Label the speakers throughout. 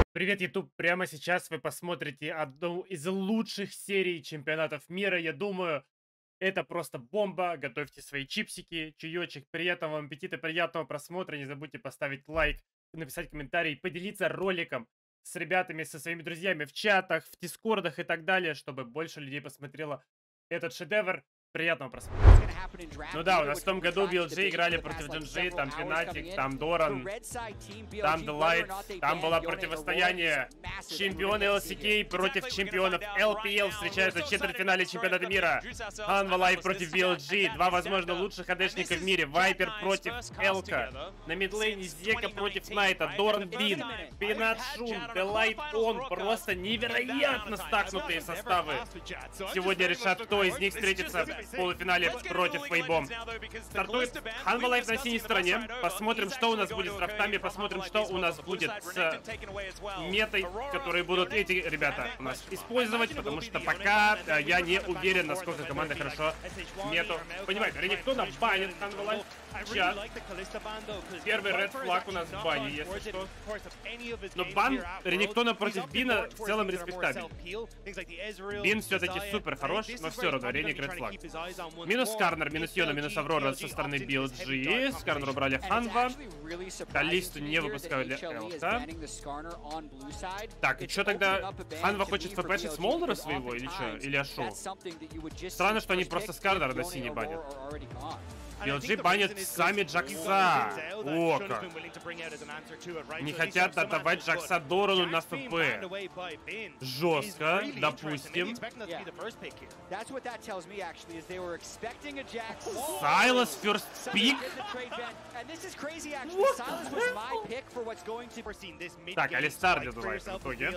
Speaker 1: Привет, YouTube! Прямо сейчас вы посмотрите одну из лучших серий чемпионатов мира. Я думаю, это просто бомба. Готовьте свои чипсики, чаечек. Приятного вам аппетита, приятного просмотра. Не забудьте поставить лайк, написать комментарий, поделиться роликом с ребятами, со своими друзьями в чатах, в дискордах и так далее, чтобы больше людей посмотрело этот шедевр. Приятного просмотра. Ну да, у нас в том году BLG играли против Джинджи, там Пенатик, там Доран, там Делайт, там было противостояние. Чемпионы LCK против чемпионов LPL встречаются в четвертьфинале чемпионата мира. Hanwha Life против BLG, два, возможно, лучших АДшника в мире. Вайпер против Элка. На мидлейне Зека против Найта, Доран Бин, Пенат Шун, Делайт Он. Просто невероятно стакнутые составы. Сегодня решат, кто из них встретится в полуфинале против Фейбом. Стартует Hanwha Life на синей стороне. Посмотрим, что у нас будет с драфтами, посмотрим, что у нас будет с метой, которые будут эти ребята у нас использовать, потому что пока я не уверен, насколько команда хорошо мету. Понимаете, Ренектона банит Hanwha Life. Сейчас. Первый ред флаг у нас в бане, если что. Но бан Ренектона против Бина в целом респектабель. Бин все-таки супер хорош, но все равно Реник ред флаг. Минус Скарнер, минус Йона, минус Аврора со стороны BLG. Скарнер убрали Hanwha. Калисту не выпускают для Элка. Так, и что тогда? Hanwha хочет фпшить Смолдера своего или что? Или Ашу? Странно, что они просто Скарнера на синий банят. BLG банят сами Джакса. О, как. Не хотят отдавать Джакса Дорану на ФП. Жестко, допустим. Сайлас first pick. Так, Алистар где думаешь в итоге?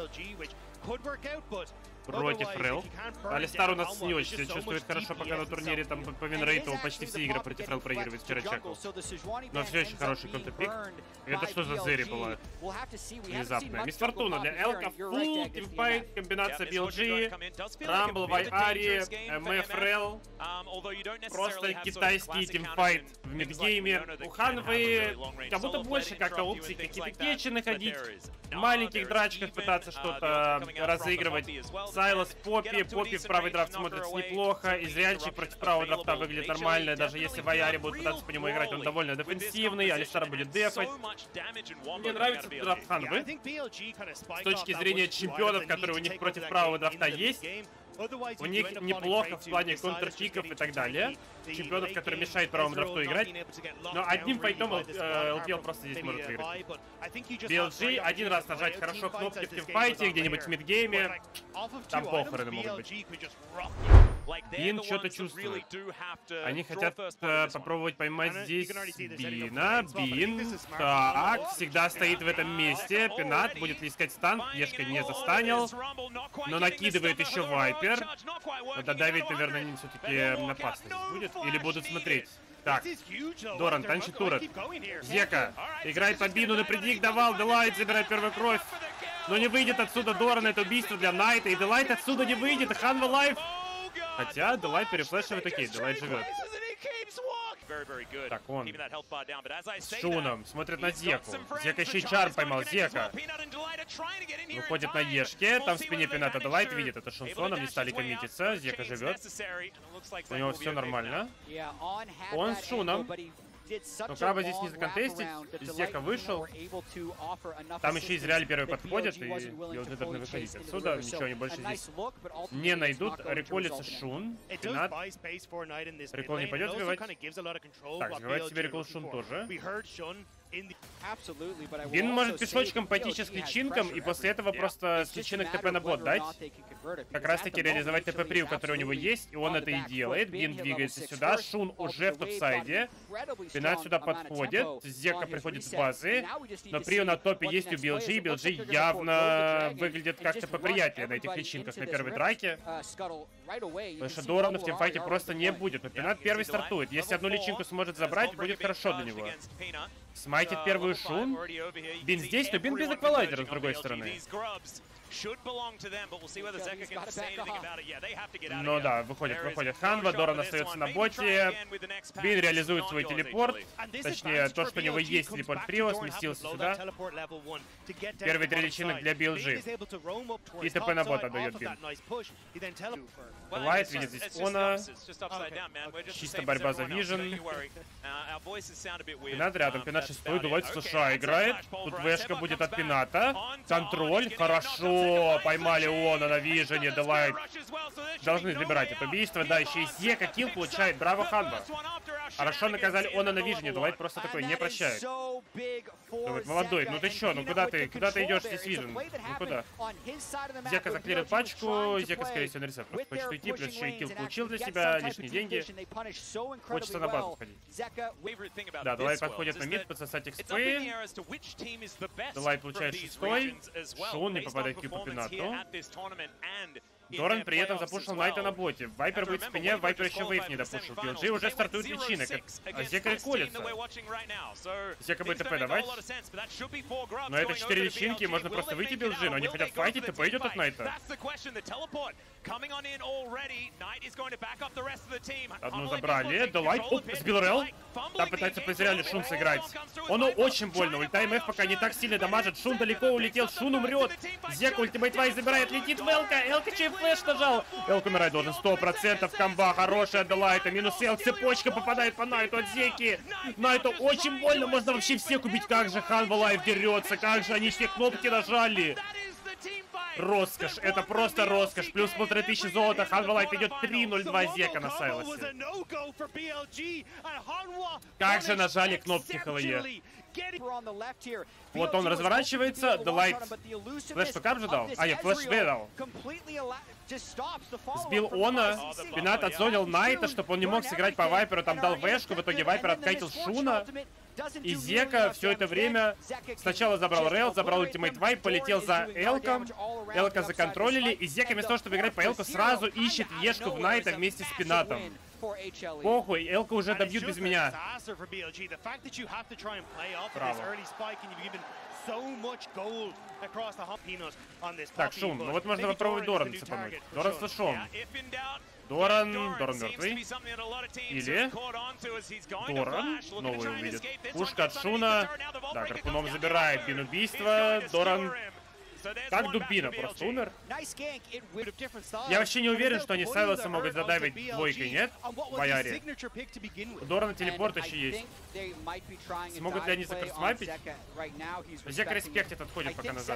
Speaker 1: Против Рел. Алистар у нас не очень себя чувствует хорошо, пока на турнире там по винрейту почти все игры против Рел проигрывает. Вчера чекал. Но все еще хороший контрпик. Это что за зери была? Внезапная. Мисс Фортуна для Элка. Фулл тимфайт. Комбинация BLG. Рамбл, Вайари, МФ Рел. Просто китайский тимфайт в мидгейме. У Ханвы как будто больше как-то опций какие-то кетчи находить. В маленьких драчках пытаться что-то разыгрывать. Сайлас, Поппи. Поппи в правый драфт смотрится неплохо. Израильчик против правого драфта выглядит нормально. Даже если Вайари будет пытаться по нему играть, он довольно дефенсивный. Алистар будет дефать. Мне нравится драфт Ханвы. С точки зрения чемпионов, которые у них против правого драфта есть, у них неплохо в плане контрпиков и так далее. Чемпионов, которые мешают правому драфту играть. Но одним файтом LPL просто здесь может выиграть. BLG один раз нажать хорошо кнопки в тимфайте, где-нибудь в мидгейме. Там похороны могут быть. Бин что-то чувствует. Они хотят попробовать поймать здесь Бина. Бин. Так, всегда стоит в этом месте. Пенат будет ли искать стан? Ешка не застанил. Но накидывает еще Вайпер. Это давить, наверное, все-таки опасность будет. Или будут смотреть. Так, Доран танчит турет. Зека играет по Бину, на предик давал. Делайт забирает первую кровь. Но не выйдет отсюда Доран, это убийство для Найта. И Делайт отсюда не выйдет. Hanwha Life. Хотя Делайт перефлешивает, окей, Делайт живет. Так, он с Шуном смотрит на Зеку. Зека еще и чарм поймал. Зека выходит на Ешке. Там в спине Пената Делайт видит это Шунсоном. Не стали коммититься. Зека живет. У него все нормально. Он с Шуном. Но Краба здесь не законтестить. Зека вышел. Там еще Израиль первый подходит. И уже должны выходить отсюда. Ничего они больше здесь не найдут. Реколится Шун. Пенат. Рекол не пойдет сбивать. Так, сбивает себе Рекол Шун тоже. Бин может пешочком пойти сейчас к личинкам и после этого просто с личинок ТП на бот дать. Как раз таки реализовать ТП-прив, который у него есть, и он это и делает. Бин двигается сюда, Шун уже в топсайде. Пенат сюда подходит, Зека приходит с базы, но Прио на топе есть у BLG, BLG явно выглядит как-то поприятнее на этих личинках на первой драке. Потому что Дорана в тимфайте просто не будет, но Пенат первый стартует. Если одну личинку сможет забрать, будет хорошо для него. Смайт Файтит первую Шун. Бин здесь, но Бин без эквалайзера с другой стороны. Ну да, выходит. Ханва, Доран остается на боте. Бин реализует свой телепорт. Точнее, то, что у него есть телепорт Прио, сместился сюда. Первый 3 личинок для BLG. И ТП на бота дает Бин. Лайт видит здесь Она. Чисто борьба за Вижен. Пинат рядом, Пинат 6-й, Дулайт в США играет. Тут вешка будет от Пината. Контроль, хорошо, поймали Она на Вижене, Дулайт. Должны забирать это убийство, да, еще и Зека килл получает, браво Ханва. Хорошо наказали Она на Вижене, Дулайт просто такой не прощает. Думает, молодой, ну ты чё, ну куда ты идешь здесь Вижен? Ну куда? Зека заклирит пачку, Зека скорее всего на ресет просто хочет уйти, плюс еще и килл получил для себя, лишние деньги. Хочется на базу сходить. Да, Дулайт подходит на мид, подсосать экспы. Дулайт получает 6-й. Шун не попадает в килл по Пинату. Доран при этом запушил Найта на боте. Вайпер будет в спине, Вайпер еще вейв не допушил. PLG уже стартует личинок, а Зека реколится. Зека будет ТП давать. Но это 4 личинки, можно просто выйти BLG, но они хотят файтить, ТП идет от Найта. Одну забрали, Делайт, оп, сбил Рел. Там пытается по-зря Шун сыграть. Он очень больно, ульта МФ пока не так сильно дамажит. Шун далеко улетел, Шун умрет. Зека ультимейт Вайс забирает, летит в Элка. Элка чей флеш нажал. Элк умирать должен 100%, комба хорошая от Делайта. Минус Элк, цепочка попадает по Найту от Зеки. Найту очень больно, можно вообще всех убить. Как же Ханва Лайв дерется, как же они все кнопки нажали. Роскошь, это просто роскошь. Плюс 1500 золота, Ханва Лайт идет 3-0-2 Зека на Сайлосе. Как же нажали кнопки ХЛЕ. Вот он разворачивается, Делайт флеш ПК же дал? А, нет, флеш Б дал. Сбил Она, Пинат отзонил Найта, чтобы он не мог сыграть по Вайперу, там дал вешку, в итоге Вайпер откатил Шуна. И Зека все это время сначала забрал Рел, забрал ультимейт Вайп, полетел за Элком. Элка законтролили, и Зека вместо того, чтобы играть по Элку, сразу ищет вешку в Найта вместе с Пинатом. Похуй, Элка уже добьют без меня. Браво. Так, Шун, ну вот можно попробовать Доран цепануть. Доран с флешом. Доран мертвый. Или Доран новый увидит. Пушка от Шуна. Да, Гарпуном забирает Бин убийство. Доран как дубина, просто умер. Я вообще не уверен, что они Сайлоса могут задавить двойкой, нет? Бояре. У Дорана телепорт еще есть. Смогут ли они закрысмапить? Зека респектит, отходит пока назад.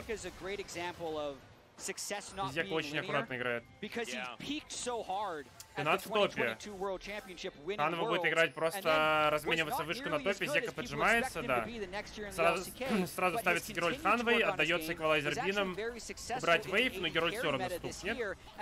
Speaker 1: Зека очень аккуратно играет. Пинат в топе. Ханва будет играть просто размениваться вышку на топе, Зека поджимается, да. Сразу ставится Герольд Ханвой, отдается эквалайзер Бином. Убрать вейв, но Герольд все равно стукнет.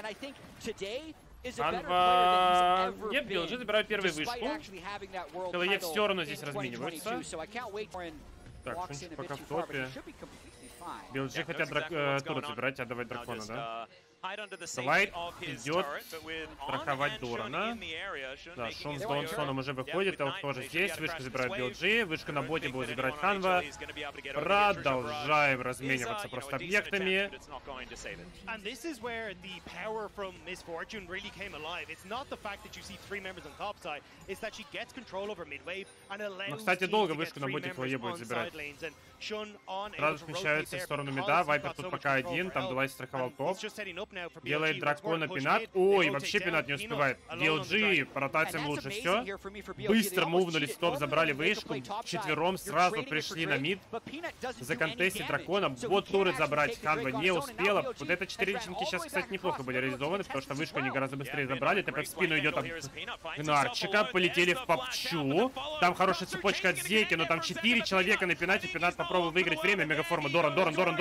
Speaker 1: Ханва... Нет, BLG забирают первую вышку. ХЛЕ все равно здесь размениваются. Так, Шунчик пока в топе. BLG хотят турret забирать, отдавать дракона, да? Лайт идет страховать Дорана. Да, Шун с Даунсоном уже выходит, Элк тоже здесь. Вышку забирает BLG, вышка на боте будет забирать Ханва. Продолжаем размениваться просто объектами. Но, кстати, долго вышку на боте ХЛЕ будет забирать. Сразу смещаются в сторону мида, Вайпер тут пока один, там Дулайт страховал топ. Делает дракона Пинат. Ой, вообще Пинат не успевает. DLG по ротациям лучше все. Быстро мувнули стоп, забрали вышку. Четвером сразу пришли на мид. Законтестить дракона. Бот туры забрать Ханва не успела. Вот это 4 личинки сейчас, кстати, неплохо были реализованы, потому что вышку они гораздо быстрее забрали. ТП в спину идет от Гнарчика. Полетели в попчу. Там хорошая цепочка от Зейки, но там 4 человека на Пинате. Пинат попробовал выиграть время. Мегаформа. Доран.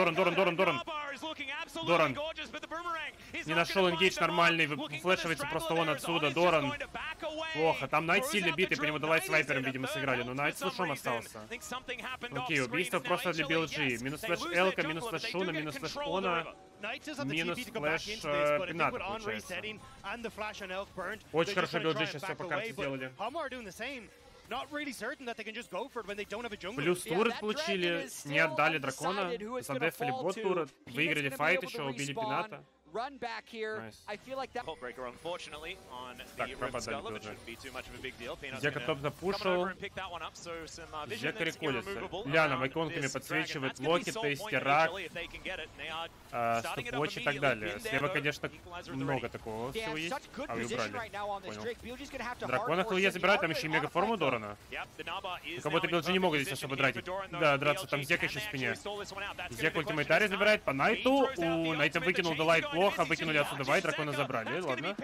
Speaker 1: Доран. Не нашел энгейдж нормальный, флешивается просто он отсюда. Доран. Плохо. Там Найт сильно битый, по нему Делайт с Вайпером, видимо, сыграли. Но Найт с флешом остался. Окей, убийство просто для BLG. Минус флеш Элка, минус флеш Шуна, минус флеш Она. Минус флеш Пината, получается. Очень хорошо BLG сейчас все по карте сделали. Плюс турет получили, не отдали дракона, задефали бот турет, выиграли файт еще, убили пината.
Speaker 2: Run back here.
Speaker 1: Nice.
Speaker 2: I feel like that.
Speaker 1: Так, Раба дали тоже. Зека топ запушил. Зека реколится. Ляна вайконками подсвечивает Локи, Тейстирак, Стопвотч и так далее. Слева, конечно, много такого всего есть. А вы убрали. Понял. Дракона ХЛЕ забирают, там еще и мегаформу Дорана. Как будто BLG не могут здесь особо драть. Да, драться, там Зека еще в спине. Зека ультимейтари забирает по Найту. У Найта выкинул Делайт плохо, выкинули отсюда Вай, дракона забрали, ладно.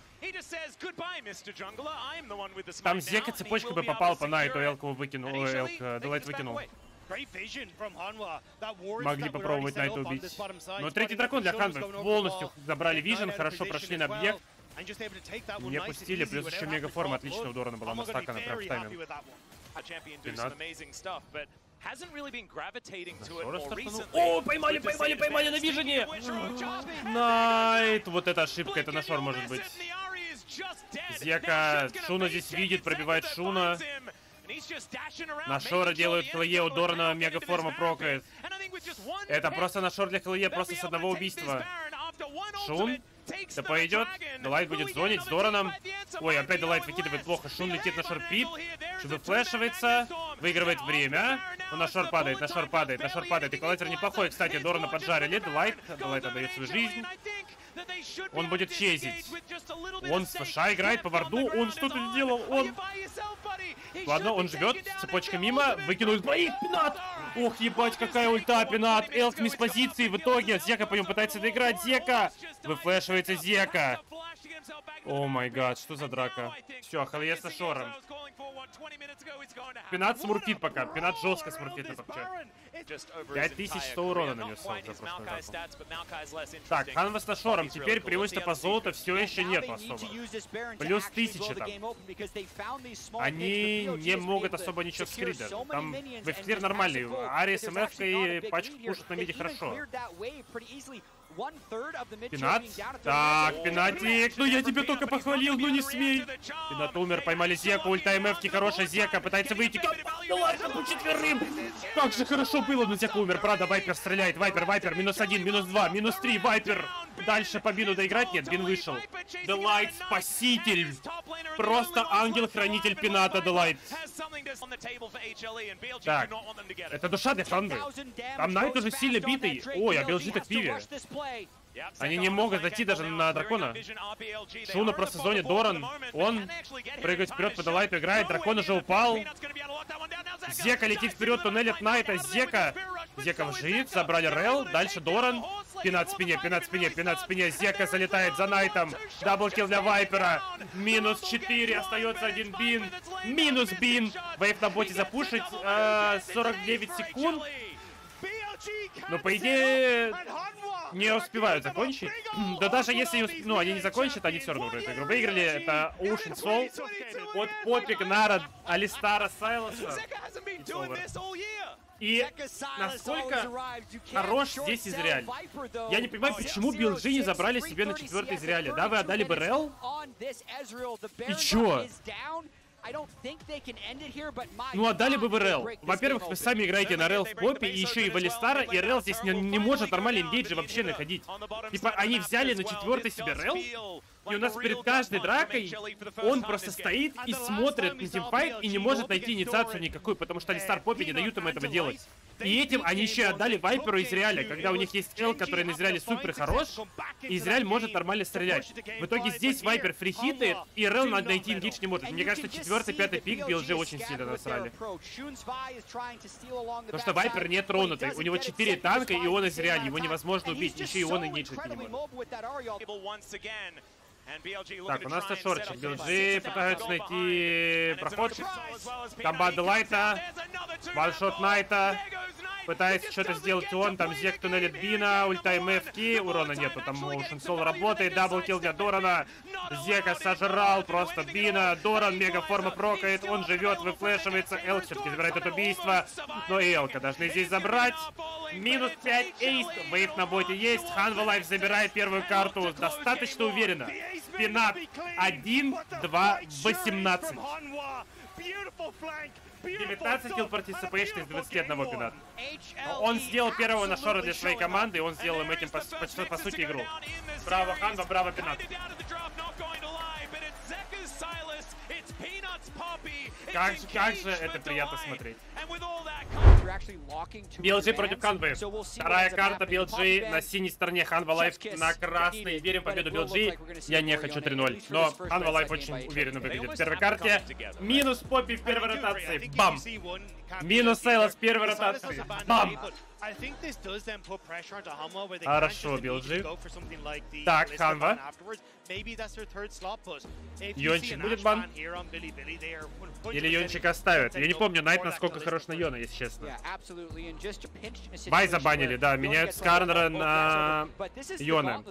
Speaker 1: Там Зека цепочкой бы попал по Найту, Элку выкинул, Делайт выкинул. Могли попробовать Найта убить. Но третий дракон для Ханвы полностью забрали Вижен, хорошо прошли на объект. Не пустили, плюс еще мегаформа отлично у Дорана была настакана прям в тайминг. О, поймали на Вижене! Найт! Вот эта ошибка, это на Шор может быть. Зека Шуна здесь видит, пробивает Шуна. На Шора делают ХЛЕ, у Дорана мегаформа прокает. Это просто на Шор для ХЛЕ, просто с одного убийства. Шун, ТП идет, Делайт будет зонить с Дораном. Ой, опять Делайт выкидывает плохо, Шун летит на Шор-пип. Шубы флешивается, выигрывает время. Но на Шор падает, на Шор падает, на Шор падает. Эквалайзер неплохой, кстати, Дорана поджарили. Делайт отдает свою жизнь. Он будет чезить. Он с ФШ играет по варду. Он что-то сделал, он... Ладно, он живет. Цепочка мимо. Выкинул двоих. Пинат! Ох, ебать, какая ульта, Пинат. Элк с позиции в итоге. Зека по нему пытается доиграть. Зека! Выфлешивается Зека. О май гад, что за драка? Все, ХЛЕ с Шором. Пинат смурфит пока. Пинат жестко смурфит на топче. 5100 урона нанес за прошлую атаку. Так, Ханва с Шором. Теперь преимущества по золоту все еще нет особо. Плюс 1000 там. Они не могут особо ничего скрыть даже. Там вейфклир нормальный. Ари с МФ и пачку пушат на миде хорошо. Пинат? Так, Пинатик, ну я тебе только похвалил, ну не смей. Пинат умер, поймали Зеку, ульта МФки, хорошая Зека, пытается выйти. Да ладно, по четверым. Как же хорошо было, но Зека умер, правда, Вайпер стреляет. Вайпер, -1, -2, -3, Вайпер. Дальше по Бину доиграть? Нет, Бин вышел. Делайт, спаситель. Просто ангел-хранитель Пината, Делайт. Так, это душа для Ханвы. Там Найт уже сильно битый. Ой, а BLG-то в пиве. Они не могут зайти даже на дракона. Шуна просто в зоне, Доран. Он прыгает вперед, по Делайту играет. Дракон уже упал. Зека летит вперед, туннелит Найта. Зека вжит, забрали Рел. Дальше Доран. Пинат в спине, Пинат в спине, Пинат в спине. Зека залетает за Найтом. Даблкил для Вайпера. -4, остается один Бин. Минус Бин. Вейв на боте запушить. 49 секунд. Но по идее не успевают закончить. Да даже если они не закончат, они все равно уже эту игру выиграли. Это Ocean Soul от Попик, Нара, Алистара, Сайлоса. И насколько хорош здесь Израиль. Я не понимаю, почему BLG не забрали себе на 4-й Израиле. Да, вы отдали бы Рел? И чё? Ну, отдали бы в Рел. Во-первых, вы сами играете на Рел в попе, и еще и в Алистара, и Рел здесь не может нормально ингейджи вообще находить. Типа, они взяли на 4-й себе Рел, и у нас перед каждой дракой он просто стоит и смотрит на тимфайт и не может найти инициацию никакую, потому что Алистар попе не дают им этого делать. И этим они еще и отдали Вайперу из Израиля, когда у них есть Эл, который на Израиле супер хорош, и Израиль может нормально стрелять. В итоге здесь Вайпер фрихитает, и Рел надо найти ингейдж не может. Мне кажется, 4-й, 5-й пик BLG очень сильно насрали. Потому что Вайпер не тронутый, у него 4 танка, и он из Израиля, его невозможно убить, еще и он ингейджить не может. Так, у нас шорчик. BLG пытаются найти проход. Комбат Делайта. Ваншот Найта. Пытается что-то сделать он. Там Зек туннелит Бина. Ульта МФки. Урона нету. Там Ocean Soul работает. Даблкил для Дорана. Зека сожрал просто Бина. Доран мегаформа прокает. Он живет, выфлешивается. Элк все-таки забирает это убийство. Но и Элка должны здесь забрать. Минус 5 эйс. Вейв на боте есть. Ханва Лайф забирает первую карту. Достаточно уверенно. Пинат 1, 2, 18. 19 kill participation из 21 пинат. Он сделал первого нашора для своей команды, и он сделал им этим, по сути, игру. Браво, Ханва, браво, Пинат. Как же это приятно смотреть. BLG против Ханвы. Вторая карта BLG на синей стороне, Ханва Лайф на красной. Верим в победу BLG. Я не хочу 3-0, но Ханва Лайф очень уверенно выглядит. В первой карте минус Поппи в первой ротации. Бам! Минус Сейлос в первой ротации. Бам! Хорошо, BLG. Так, Ханва. Йончик будет бан? Или Йончик оставят? Я не помню, Найт насколько хорош на Йона, если честно. Бай забанили, да, меняют Скарнера на Йона.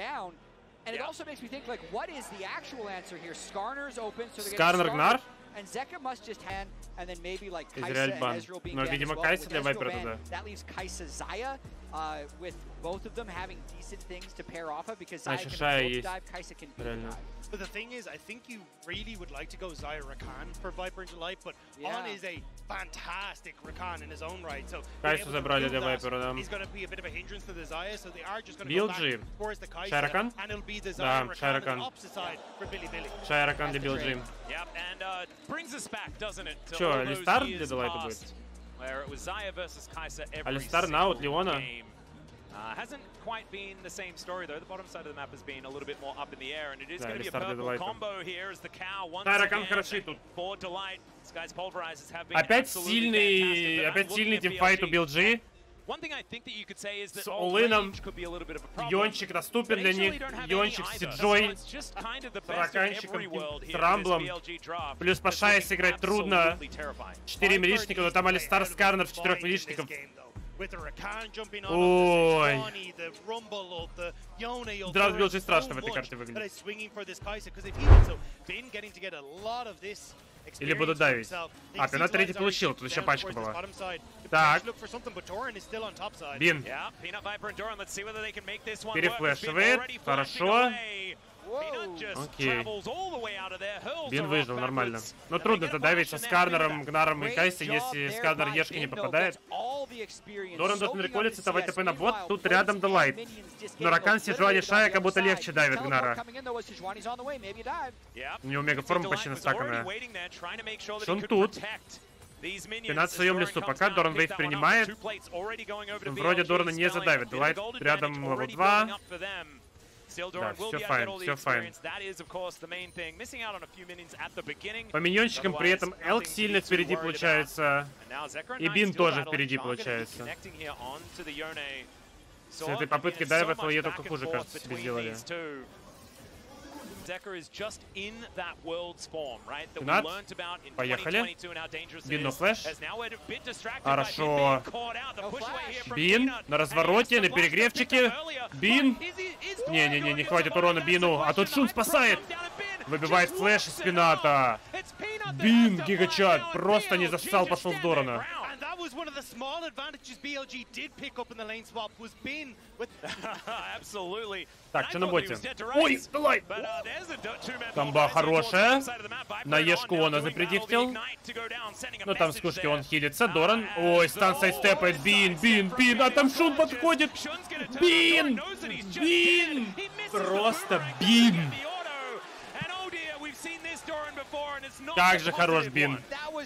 Speaker 1: Скарнер Гнар? Израиль бан. Но, видимо, Кайса для Вайпера туда. Значит, Шая есть. Реально.
Speaker 2: But the thing is, I think you really would like to go Xayah Rakan for Viper into Life, but On is a fantastic Rakan in his own right. So
Speaker 1: Кайсу забрали для Вайпера, да.
Speaker 2: He's going to be a bit of a hindrance to the Xayah, so they are just going to go back towards the Kai'Sa,
Speaker 1: Шайракан?
Speaker 2: and it'll be the Xayah Rakan on the opposite side for Bilibili.
Speaker 1: Шайракан для BLG.
Speaker 3: Yep, and brings us back, doesn't it?
Speaker 1: Чё, Алистар для Делайта будет?
Speaker 3: Where it was Xayah versus Kai'Sa every
Speaker 1: Алистар на аут Леона.
Speaker 3: Hasn't quite been the same story though. The bottom side of the map has been a little bit more up in the air, and it is going to be a purple combo here as the cow once again for Delight. Sky's pulverizers have been
Speaker 1: опять сильный тимфайт у BLG. С Олином Йончик доступен для них. Йончик с Сиджой, с Раканчиком, с Рамблом. Плюс по Шае сыграть трудно. 4 милишника, но там Алистар Скарнер в 4 милишников. Ой. Драфт BLG страшно в этой карте выглядит. Или будут давить. А, Пинат третий получил, тут еще пачка была. Так. Бин. Перефлешивает. Хорошо. Окей. Бин выжил, нормально. Но трудно задавить со Скарнером, Гнаром и Кайси, если Скарнер Ешки не попадает. Доран должен реколиться, давай ТП на бот. Тут рядом Делайт. Но Ракан, Сижуани, Шая как будто легче давит Гнара. У него мегаформа почти настаканная. Шон тут. Пинат в своем лесу. Пока Доран Вейв принимает. Вроде Дорана не задавит. Делайт рядом левел 2. Да, все файн, все файн. По миньончикам при этом Элк сильно впереди получается. И Бин тоже впереди получается. С этой попыткой дайва твои только хуже, кажется, себе сделали. Пинат. Поехали. Бин на флэш. Хорошо. Бин на развороте, на перегревчике. Бин. Не-не-не, не хватит урона Бину. А тут Шун спасает. Выбивает флэш из Пината. Бин, гигачат. Просто не засал, пошел в Дорана. Так, что на боте? Ой, Делайт! Комба хорошая. На Ешку он запредиктил. Ну там с кушки он хилится. Доран. Ой, стан сайдстепает. Бин, Бин, Бин. А там Шун подходит. Бин! Бин! Просто Бин! Как же хорош Бин.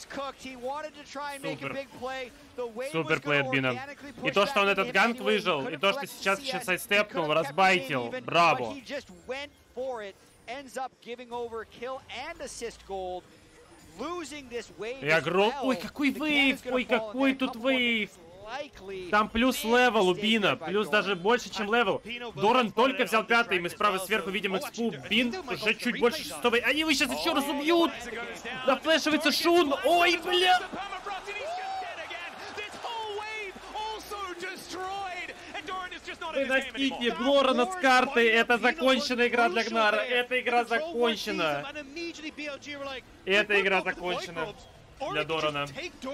Speaker 1: Супер. Супер плей от Бина. И то, что он этот ганк выжил, и то, что сейчас еще сайдстепнул, разбайтил. Браво. И огром... Ой, какой вейв! Ой, какой тут вейв! Там плюс левел у Бина, плюс даже больше, чем левел. Доран только взял 5-й, мы справа сверху видим экспу. Бин уже чуть больше 6-й. Они его сейчас еще раз убьют! Зафлешивается Шун! Ой, бля! Выносите Дорана с карты! Это законченная игра для Гнара! Эта игра закончена! Эта игра закончена для Дорана.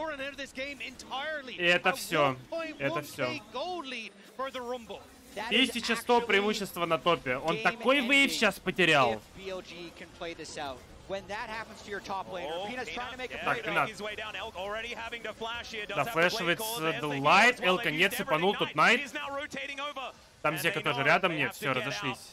Speaker 1: И это все. Это все. 1100 преимущества на топе. Он такой вейв сейчас потерял. Так, Пинат. Дофлешивается Delight, Элка не цепанул, тут Найт. Там Зека тоже рядом, нет, все, разошлись.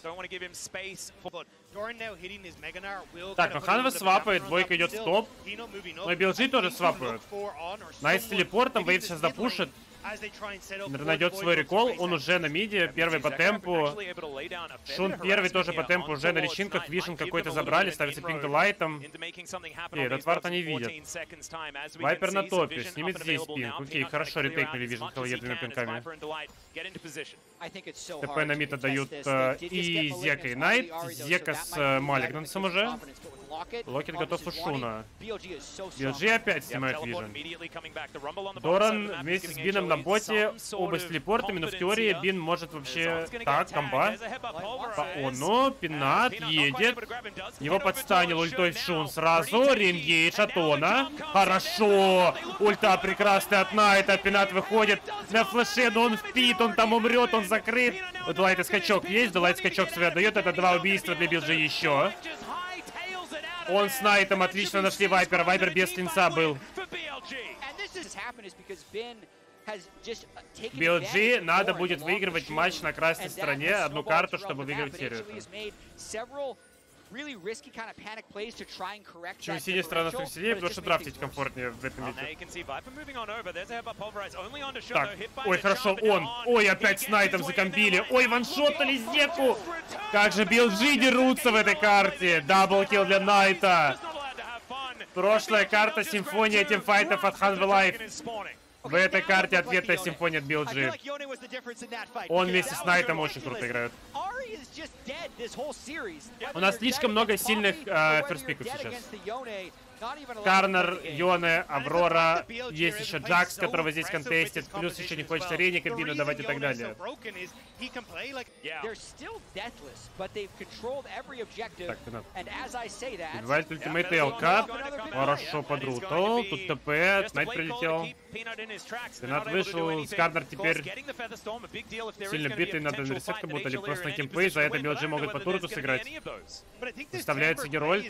Speaker 1: Так, но Ханва свапает, двойка идет в топ. Но и BLG тоже свапают. Найт с телепортом, Вейв сейчас запушит. Найдет свой рекол, он уже на миде, первый по темпу. Шун первый тоже по темпу, уже на личинках. Вишен какой-то забрали, ставится пинг Делайтом. Окей, этот вард они видят. Вайпер на топе, снимет здесь пинг. Окей, хорошо, ретейкнули Вишен Хелле двумя пинками. ТП на мид отдают и Зека, и Найт. Зека с Малигнансом уже. Локет готов у Шуна. BLG опять снимает Вижен. Доран вместе с Бином на боте, оба с телепортами, но в теории Бин может вообще... Так, комба. Но Пинат едет. Его подстанил ультой в Шун сразу. Рингейдж от Она. Хорошо. Ульта прекрасная от Найта. Пинат выходит на флеше, но он впит, он там умрет, он закрыт. У Делайта скачок есть, Делайт скачок свой отдает. Это 2 убийства для BLG еще. Он с Найтом отлично нашли Вайпера. Вайпер без линца был. BLG надо будет выигрывать матч на красной стороне. Одну карту, чтобы выиграть серию. Чем синяя сторона сильнее, потому что драфтить комфортнее в этом миде. Так, ой, хорошо, он. Ой, опять с Найтом закомбили. Ой, ваншотали Зеку. Как же BLG дерутся в этой карте. Даблкил для Найта. Прошлая карта симфония тимфайтов от Hanwha Life. В этой карте ответная симфония от BLG. Он вместе с Найтом очень круто играет. У нас слишком много сильных ферспиков сейчас. Карнер, Йоне, Аврора, есть еще Джакс, которого здесь контестит, плюс еще не хочется Рейника, Бину давать и так далее. Так, Вальт ультимейт и ЛК. Хорошо подрутал. Тут ТП, Найт прилетел. Пинат вышел, Карнер теперь сильно битый, надо на ресет как будто, или просто на кемпы, за это BLG могут по турту сыграть. Выставляется Герольд.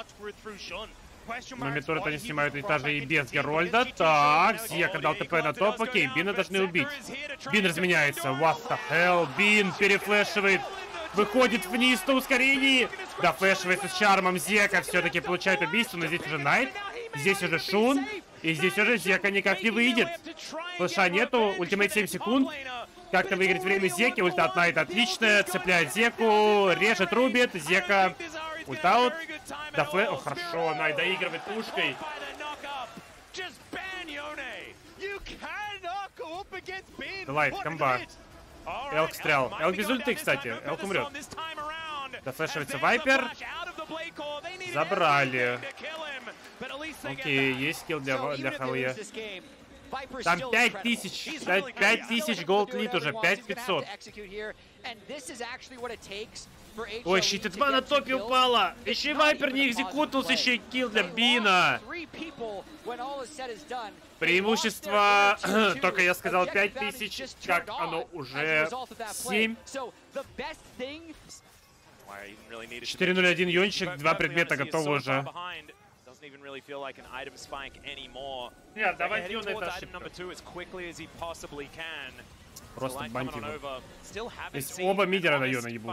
Speaker 1: Но Митурет они снимают этажи и без Герольда. Так, Зека дал ТП на топ. Окей, Бина должны убить. Бин разменяется. What the hell? Бин перефлешивает. Выходит вниз на ускорении. Да, флешивается с чармом. Зека все-таки получает убийство. Но здесь уже Найт. Здесь уже Шун. И здесь уже Зека никак не выйдет. Флеша нету. Ультимейт 7 секунд. Как-то выиграть время Зеки. Ульта от Найта отличная. Цепляет Зеку. Режет, рубит. Зека. Ультаут. Да, О, хорошо. Найт доигрывает пушкой. Делайт, комба. Элк стрял. Элк без ульты, кстати. Элк умрет. Дофлешивается Вайпер. Забрали. Окей, есть скилл для Халле. Там 5000 голд лит уже, 5500. Ой, щититва на топе упала. Еще и Вайпер не экзекутился, еще и килл для Бина. Преимущество, только я сказал 5000, как оно уже 7. 4-0-1 Йончик, 2 предмета готовы уже. Нет, давай Йон, это ошибка. Просто бантим. Здесь оба мидера на Йона ебут.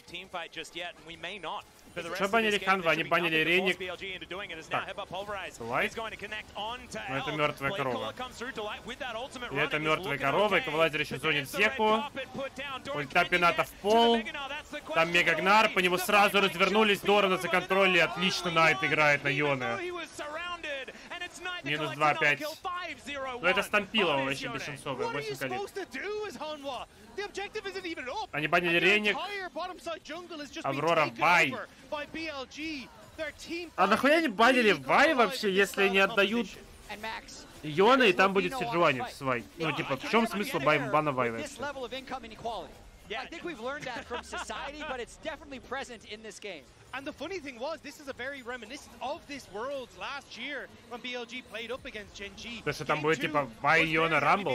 Speaker 1: Что банили Ханва? Они банили Рейник. Так, Лайт. Но это мертвая корова. И это мертвая корова. И Ковалайзер еще зонит Зеку. Ульта Пината в пол. Там Мегагнар. По нему сразу развернулись. Дорана за контроль. Отлично Найт играет на Йоне. Минус 2 опять. Но это стампилово вообще бешенцовое. 8 колец. Они банили Рейник. Аврора Вай. А нахуя они банили Вай вообще, если не отдают Йона, и там будет Сиджуани свай? Ну, типа, в чем смысл бана Вай вообще?
Speaker 2: And the funny thing was, this is a very reminiscent of this Worlds last year when BLG played up against Gen G.
Speaker 1: То, что там будет типа Вайона Рамбл.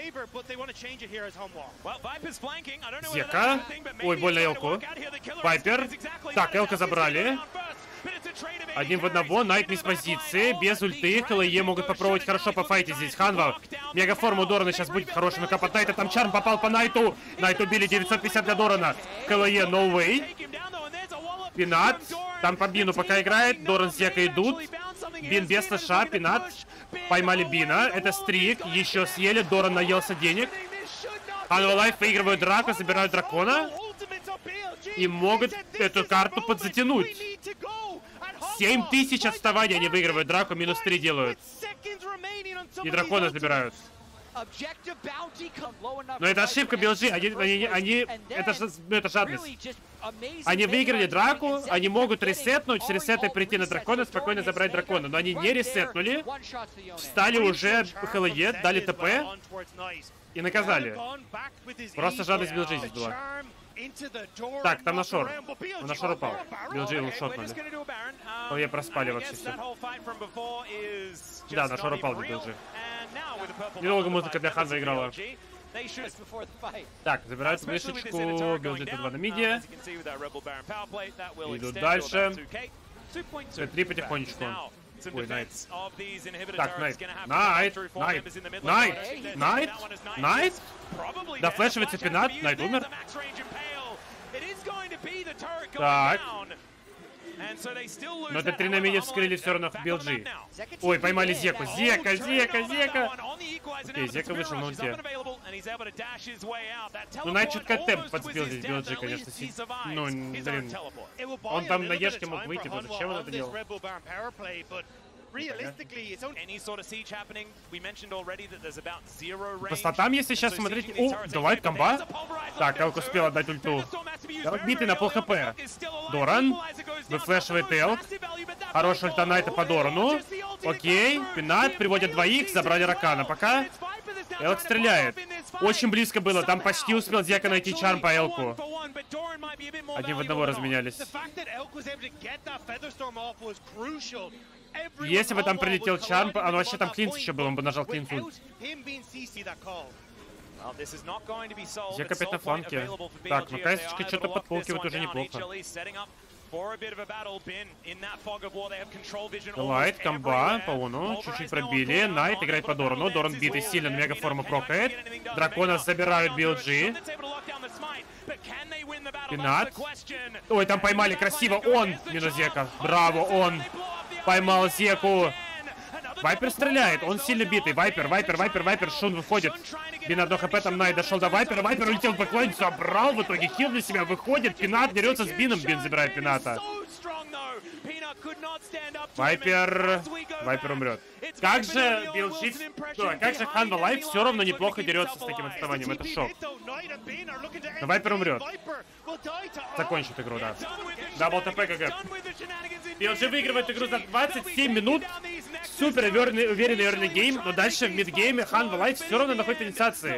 Speaker 1: Зека. Ой, больно Элку. Вайпер. Так, Элка забрали. Один в одного. Найт не с позиции. Без ульты. КЛЕ могут попробовать хорошо пофайтить здесь. Ханва. Мегаформа у Дорана сейчас будет хороший накап от Найта. Там Чарм попал по Найту. Найт убили 950 для Дорана. КЛЕ no way. Пинат. Там по Бину пока играет. Доран с Зека идут. Бин без слэша. Пинат. Поймали Бина. Это стрик. Еще съели. Доран наелся денег. Ханва Лайф выигрывают драку. Забирают дракона. И могут эту карту подзатянуть. 7000 отставания. Они выигрывают драку. Минус 3 делают. И дракона забирают. Но это ошибка BLG. Это жадность. Они выиграли драку, они могут ресетнуть, с ресетой прийти на дракона, спокойно забрать дракона. Но они не ресетнули, встали уже ХЛЕ, дали ТП и наказали. Просто жадность BLG здесь была. Так, там на шор. Он на шор упал. BLG его шотнули. ХЛЕ проспали вообще все. Да, на шор упал BLG. Недолго музыка для Ханза играла. Так, забирают вышечку. BLG Т2 на миде. Идут дальше. Т3 потихонечку. Ой, Найт. Так, Найт. Найт. Да, флешивается Пинат. Найт умер. Так. Но это 3 на миде вскрыли все равно BLG. Ой, поймали Зеку. Зека. Окей, Зека вышел на ульте. Ну, Найт чутка темп подсбил здесь BLG, конечно. Ну, блин. Он там на Ешке мог выйти, но зачем он это делал? По статам, если сейчас смотреть... О, давай, комба. Так, Элк успел отдать ульту. Элк битый на пол хп. Доран. Выфлешивает Элк. Хорошая ульта Найта по Дорану. Окей. Пинат. Приводят двоих. Забрали Ракана. Пока Элк стреляет. Очень близко было. Там почти успел Зека найти чарм по Элку. Один в одного разменялись. Если бы там прилетел чарм, а вообще там клинс еще был, он бы нажал клинс ульт. Зека опять на фланке. Так, ну Кайсочка что-то подполкивает уже неплохо. Лайт, комба, по уну, чуть-чуть пробили. Найт играет по Дорану. Доран битый сильно, мегаформа прокает. Дракона забирают BLG. Пинат. Ой, там поймали красиво. Он, минус Зека. Браво, он поймал Зеку. Вайпер стреляет, он сильно битый. Вайпер, Шун выходит. Бин 1 хп, там Найт дошел до Вайпера. Вайпер улетел в бэклайн, забрал, в итоге хил для себя выходит. Пинат дерется с Бином, Бин забирает Пината. Вайпер умрет. Как же BLG, как же Ханва Лайф все равно неплохо дерется с таким отставанием, это шок. Но Вайпер умрет. Закончит игру, да. Дабл ТП ГГ. BLG выигрывает игру за 27 минут. Супер уверенный early гейм, но дальше в мидгейме Ханва Лайф все равно находит инициации.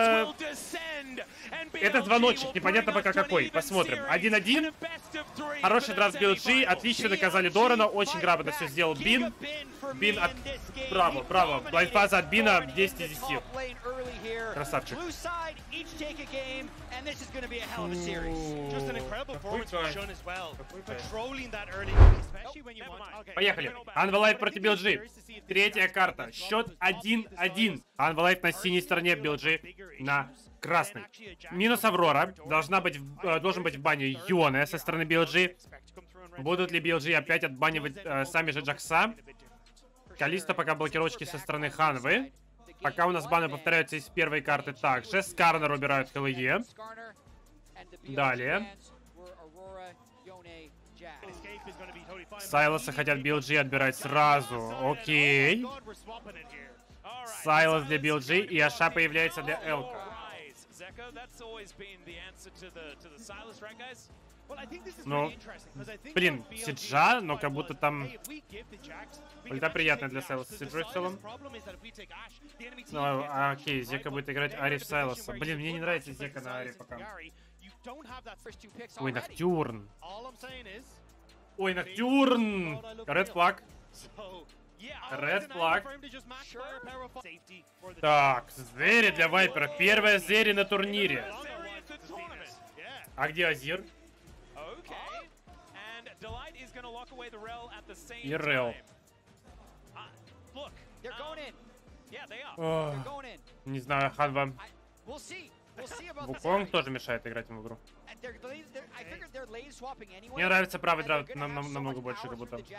Speaker 1: Это звоночек, непонятно пока какой. Посмотрим. 1-1. Хороший драфт BLG. Отлично наказали Дорана. Очень грамотно все сделал Бин. Бин от... Браво. Блайндфаза от Бина 10 из 10. Красавчик. Поехали. Ханва Лайф против BLG. Третья карта. Счет 1-1. Ханва Лайф на синей стороне, BLG на красный. Минус Аврора. Должен быть в бане Йоне со стороны BLG. Будут ли BLG опять отбанивать сами же Джакса? Калиста пока блокировочки со стороны Ханвы. Пока у нас баны повторяются из первой карты также. Скарнер убирают ХЛЕ. Далее. Сайлоса хотят BLG отбирать сразу. Окей. Сайлос для BLG и Аша появляется для Элка. Ну, блин, Сиджа, но как будто там... Ульта приятная для Сайлоса. Сиджой в целом. Ну, окей, Зека будет играть Ари в Сайлоса. Блин, мне не нравится Зека на Ари пока. Ой, Ноктюрн. Ой, Ноктюрн! Ред флаг. Ред флаг. Так, Зери для Вайпера. Первая Зери на турнире. А где Азир? И Рел. Не знаю, Ханва. Вуконг тоже мешает играть ему в игру. Мне нравится правый драйв намного больше, как будто.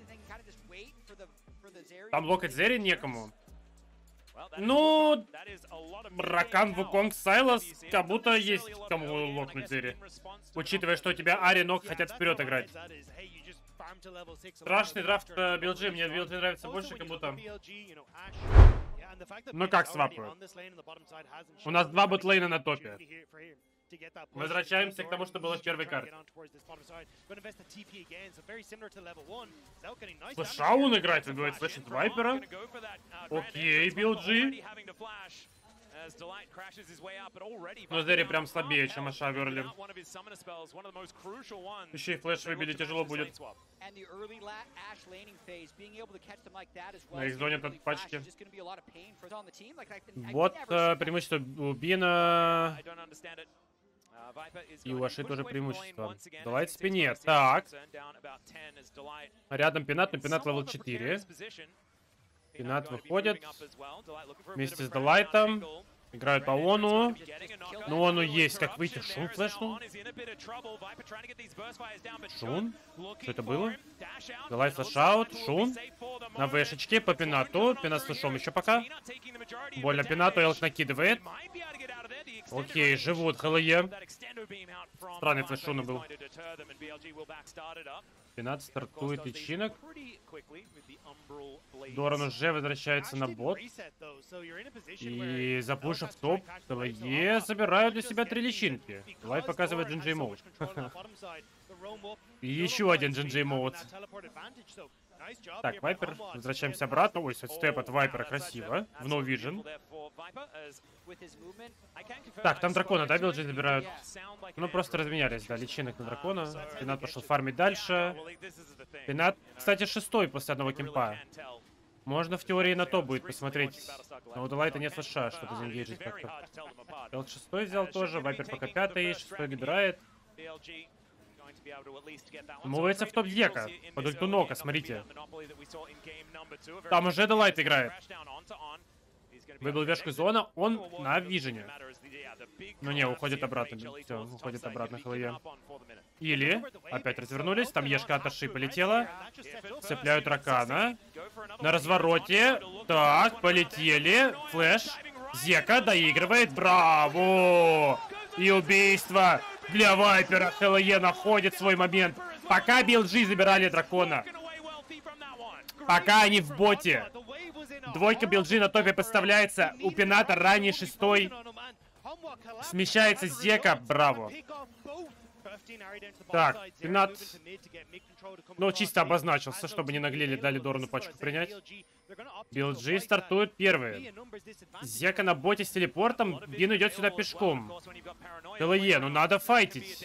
Speaker 1: Там локать Зери некому. Ну, Ракан, Вуконг, Сайлас, как будто есть кому локнуть Зери. Учитывая, что у тебя Ари, Нок хотят вперед играть. Страшный драфт BLG, мне BLG нравится больше, как будто. Ну как свапы? У нас 2 ботлейна на топе. Возвращаемся к тому, что было в первой карте. Шаун играть, вы говорите, слышит Вайпера? Окей, BLG. Но Зери прям слабее, чем Аша Верли. Еще и флеш выбили тяжело будет. На их зоне тут пачки. Вот преимущество у Бина. И у Аши тоже преимущество. Далайт в спине. Так. Рядом Пинат, но Пинат левел 4. Пинат выходит вместе с Далайтом. Играют по Ону. Но Ону есть как выйти. Шун флешнул. Шун? Что это было? Далайт флешаут. Шун. На вешечке по Пинату. Пинат с флешом еще пока. Больно Пинату. Элк накидывает. Окей, живут ХЛЕ. Странный флеш Шуна был. Пинат стартует личинок. Доран уже возвращается на бот. И запушив топ, ХЛЕ забирают для себя 3 личинки. Лайв показывает GG Mode. И еще один GG Mode. Так, Вайпер, возвращаемся обратно. Ой, степ от Вайпера красиво. В No Vision. Так, там дракона, да, BLG забирают? Ну, просто разменялись, да, личинок на дракона. Пинат пошел фармить дальше. Пинат, кстати, 6-й после одного кемпа. Можно в теории на то будет посмотреть. Но у Далайта нет флеша, чтобы заингейджить как-то. Элк 6-й взял тоже, Вайпер пока 5-й, 6-й гибирает. Мувается в топ Дека, под ульту Нока, смотрите. Там уже Далайт играет. Выбил вешку зона, он на вижене. Ну не, уходит обратно. Все, уходит обратно ХЛЕ. Или, опять развернулись, там Ешка от Аши полетела. Цепляют Ракана. На развороте. Так, полетели. Флэш. Зека доигрывает. Браво! И убийство для Вайпера. ХЛЕ находит свой момент. Пока BLG забирали дракона. Пока они в боте. Двойка BLG на топе подставляется. У Пината ранний 6-й. Смещается Зека. Браво. Так, Пинат. Ну, чисто обозначился, чтобы не наглели, дали Дорану пачку принять. BLG стартует первые. Зека на боте с телепортом. Бин идет сюда пешком. ХЛЕ, ну надо файтить.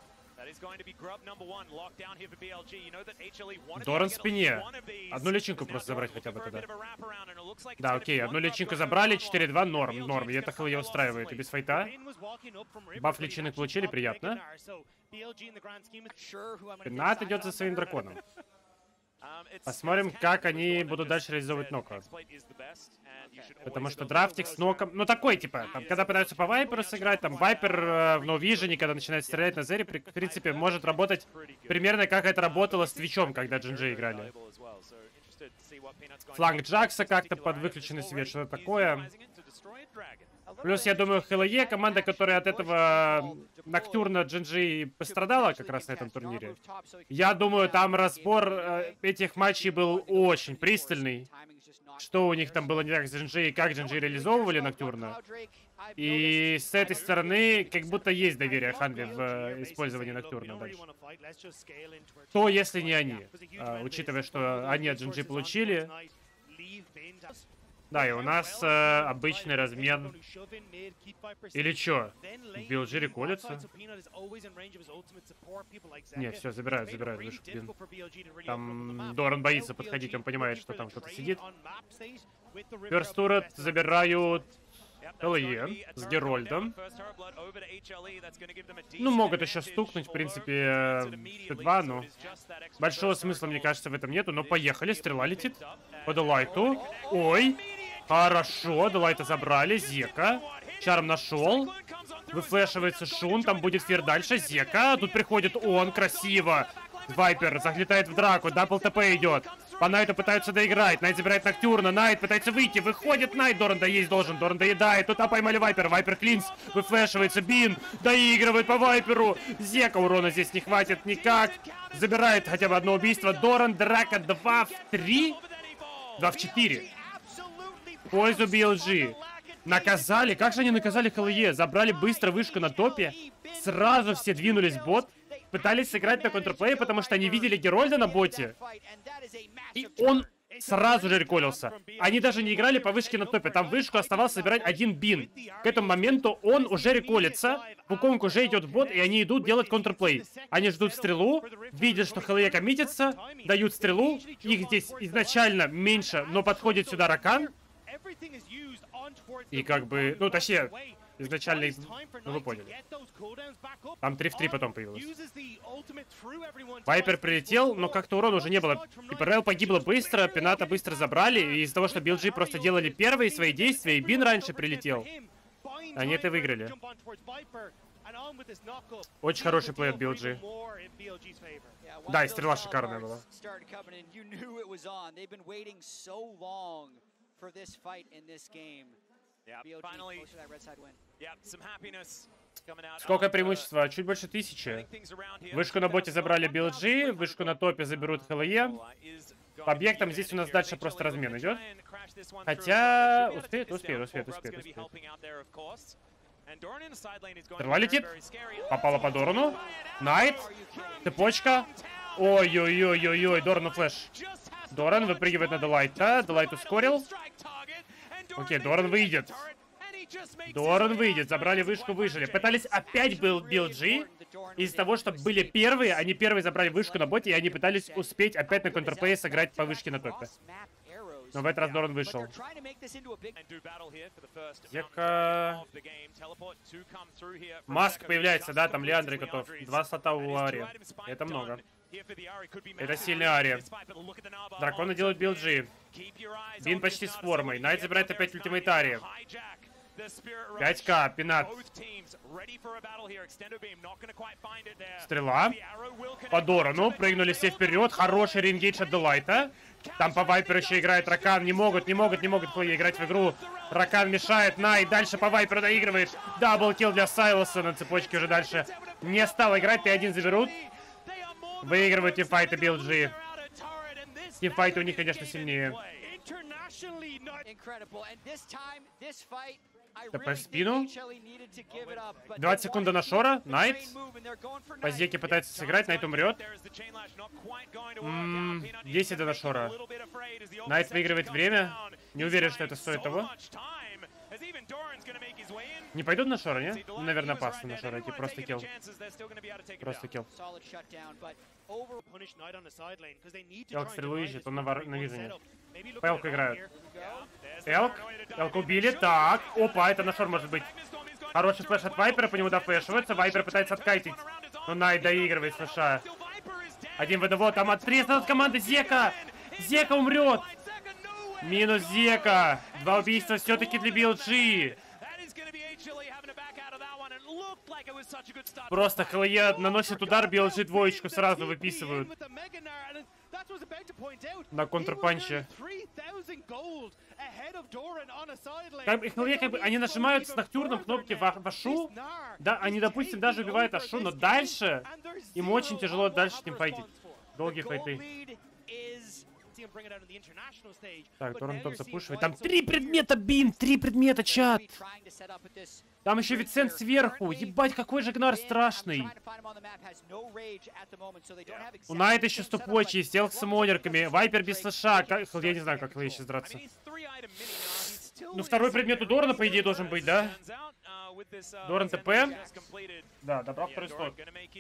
Speaker 1: Доран в спине. Одну личинку просто забрать хотя бы тогда. Да, окей, одну личинку забрали, 4-2, норм. И это ХЛЕ устраивает. И без файта. Баф личинок получили, приятно. Пинат идет за своим драконом. Посмотрим, как они будут дальше реализовывать Нока. Потому что драфтик с Ноком... Ну, такой, типа, там, когда пытаются по Вайперу сыграть, там, Вайпер в No Vision, когда начинает стрелять на Зере, в принципе, может работать примерно как это работало с Твичом, когда GG играли. Фланг Джакса как-то под выключенный свет, что-то такое. Плюс, я думаю, ХЛЕ, команда, которая от этого Ноктюрна GG пострадала как раз на этом турнире. Я думаю, там разбор этих матчей был очень пристальный. Что у них там было не так с GG и как GG реализовывали Ноктюрна. И с этой стороны, как будто есть доверие Ханве в использовании Ноктюрна дальше. То, если не они. Учитывая, что они от GG получили. Да, и у нас обычный размен. Или чё? BLG реколится? Не, все, забирают вышку. Там Доран боится подходить, он понимает, что там кто-то сидит. First turret забирают ЛЕ с Герольдом. Ну, могут еще стукнуть, в принципе, Т2, но большого смысла, мне кажется, в этом нету. Но поехали, стрела летит по Делайту. Ой, хорошо, Делайта забрали, Зека. Чарм нашел. Выфлешивается Шун, там будет фир дальше, Зека. Тут приходит он, красиво. Вайпер заглетает в драку, дабл ТП идет. По Найту пытаются доиграть. Найт забирает Ноктюрна. Найт пытается выйти. Выходит Найт. Доран доесть должен. Доран доедает. Тут поймали Вайпер. Вайпер клинс. Выфлешивается. Бин доигрывает по Вайперу. Зека урона здесь не хватит никак. Забирает хотя бы одно убийство. Доран, драка 2 в 3. 2 в 4. В пользу BLG. Наказали. Как же они наказали ХЛЕ? Забрали быстро вышку на топе. Сразу все двинулись в бот. Пытались сыграть на контрплей, потому что они видели Герольда на боте. И он сразу же реколился. Они даже не играли по вышке на топе. Там вышку оставался собирать один Бин. К этому моменту он уже реколится. Вуконг уже идет в бот, и они идут делать контрплей. Они ждут стрелу, видят, что ХЛЕ коммитится, дают стрелу. Их здесь изначально меньше, но подходит сюда Ракан. И как бы, ну точнее, изначально, ну вы поняли. Там 3 в 3 потом появилось. Вайпер прилетел, но как-то урона уже не было. И ПРЛ погибла быстро, Пената быстро забрали. И из-за того, что BLG просто делали первые свои действия, и Бин раньше прилетел, они это выиграли. Очень хороший плей от BLG. Да, и стрела шикарная была. Сколько преимущества? Чуть больше 1000. Вышку на боте забрали BLG, вышку на топе заберут ХЛЕ. По объектам здесь у нас дальше просто размен идет. Хотя... Успеет. Стрела летит. Попала по Дорану. Найт. Цепочка. Ой-ой-ой-ой-ой. Дорану флеш. Доран выпрыгивает на Делайта. Делайт ускорил. Окей, Доран выйдет. Доран выйдет. Забрали вышку, выжили. Пытались опять был BLG. Из-за того, что были первые, они первые забрали вышку на боте, и они пытались успеть опять на контрплее сыграть по вышке на топе. Но в этот раз Доран вышел. Зека... Маск появляется, да, там Леандри готов. 2 слота у Ари. Это много. Это сильный Ари. Драконы делают BLG. Бин почти с формой. Найт забирает опять ультимейт Ари. 5К, Пенат. Стрела. По Дорану. Прыгнули все вперед. Хороший ренгейдж от Делайта. Там по Вайперу еще играет Ракан. Не могут ХЛЕ играть в игру. Ракан мешает. Найт дальше по Вайперу доигрывает. Даблкил для Сайлоса. На цепочке уже дальше не стал играть. Т1 заберут. Выигрывают тимфайты BLG. Тимфайты у них, конечно, сильнее. ТП в спину. 20 секунд на Шора. Найт. По Зеке пытается сыграть. Найт умрет. 10 до Шора. Найт выигрывает время. Не уверен, что это стоит того. Не пойдут на Шора, не? Ну, наверное, опасно на Шора идти. Просто килл. Просто килл. Элк стрелу ищет, он на вижене. По Элку играют. Элк убили. Так. Опа, это на Шор может быть. Хороший флеш от Вайпера, по нему дофлешивается. Вайпер пытается откайтить. Но Найт доигрывает флеша. Один в одного. Там отрезан от команды Зека. Зека умрет. Минус Зека. 2 убийства все-таки для BLG. Просто ХЛЕ наносит удар, BLG двоечку сразу выписывают. На контрпанче. ХЛЕ как бы, они нажимают с Ноктюрном кнопки в Ашу. Да, они, допустим, даже убивают Ашу, но дальше им очень тяжело дальше с ним файтить. Долгие файты. Так, Доран топ запушивает. Там 3 предмета, Бин! 3 предмета, чат! Там еще Вицент сверху. Ебать, какой же Гнар страшный. У Найта еще стопочи, Стелк с монерками. Вайпер без флеша. Я не знаю, как ХЛЕ сейчас драться. Ну, второй предмет у Дорана, по идее, должен быть, да? Доран ТП. Да, добрал второй слот.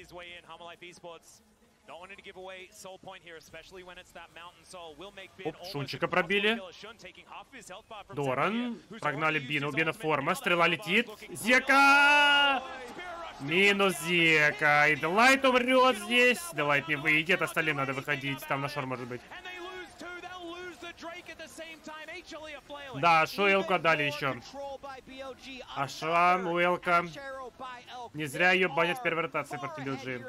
Speaker 1: Оп, Шунчика пробили. Доран. Прогнали Бина. У Бина форма. Стрела летит. Зека! Минус Зека. И Делайт умрет здесь. Делайт не выйдет. Остальным надо выходить. Там на шор может быть. Да, Ашу Элку отдали еще. Аша, Уэлка. Не зря ее банят в первой ротации против BLG.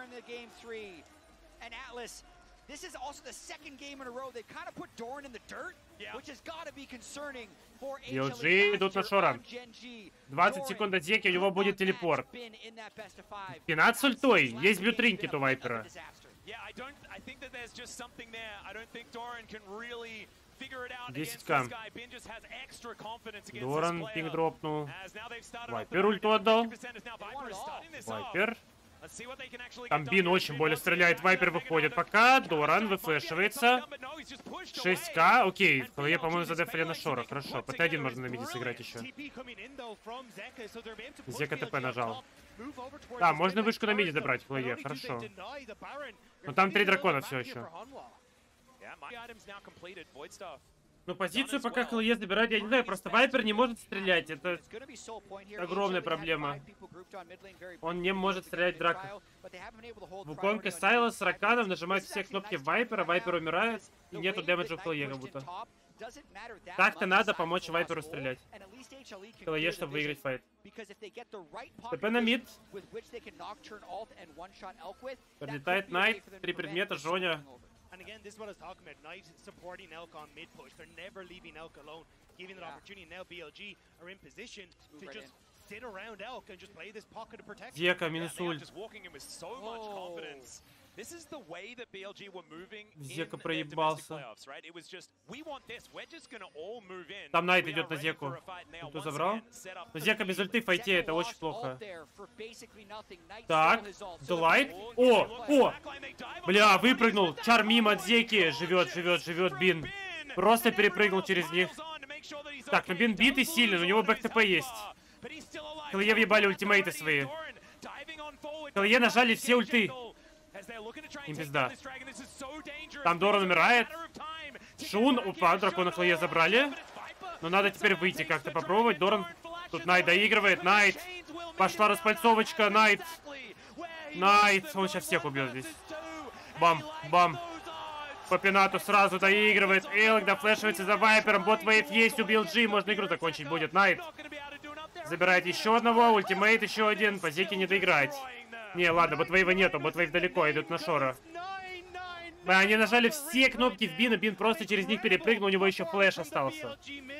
Speaker 1: BLG идут на шора. 20 секунд до Зеки, у него будет телепорт. 15 с ультой. Есть блютринкет у Вайпера. 10к. Доран пинг дропнул. Вайпер ульту отдал. Вайпер. Там Бин очень больно стреляет. Вайпер выходит пока. Доран выфлешивается. 6к. Окей. В голове, по-моему, задефали на шора. Хорошо. ПТ-1 можно на миде сыграть еще. Зека ТП нажал. Да, можно вышку на миде забрать в голове. Хорошо. Но там 3 дракона все еще. Ну, позицию пока ХЛЕ забирает, я не знаю, просто Вайпер не может стрелять, это огромная проблема. Он не может стрелять в драках. Вуконг и Сайлос с Раканом нажимают все кнопки Вайпера, Вайпер умирает, и нету дэмэджа в ХЛЕ как будто. Так-то надо помочь Вайперу стрелять. ХЛЕ, чтобы выиграть файт. ТП на мид. Подлетает Найт, 3 предмета, Жоня.
Speaker 2: And again, this is what I was talking about. Knight supporting Elk on mid push. They're never leaving Elk alone, giving that opportunity. Now BLG are in position to just sit around Elk and just play this pocket of protection.
Speaker 1: Зека минус ульт. Зека проебался. Там Найт идет на Зеку. Кто забрал? Но Зека без ульты в файте, это очень плохо. Так, Делайт. О! Бля, выпрыгнул. Чар мимо от Зеки. Живет Бин. Просто перепрыгнул через них. Так, ну Бин битый сильный, у него бэк-ТП есть. ХЛЕ въебали ультимейты свои. ХЛЕ нажали все ульты. Им пизда. Там Доран умирает. Шун. Опа, дракона ХЛЕ забрали. Но надо теперь выйти как-то попробовать. Доран. Тут Найт доигрывает. Найт. Пошла распальцовочка. Найт. Он сейчас всех убьет здесь. Бам. По пинату сразу доигрывает. Элк дофлешивается за Вайпером. Бот-вейв есть у BLG. Можно игру закончить будет. Найт. Забирает еще одного. Ультимейт еще один. По Зеке не доиграть. Не, ладно, ботвейва нету, ботвейв далеко, идут на шора. Они нажали все кнопки в Бина, Бин просто через них перепрыгнул, у него еще флеш остался.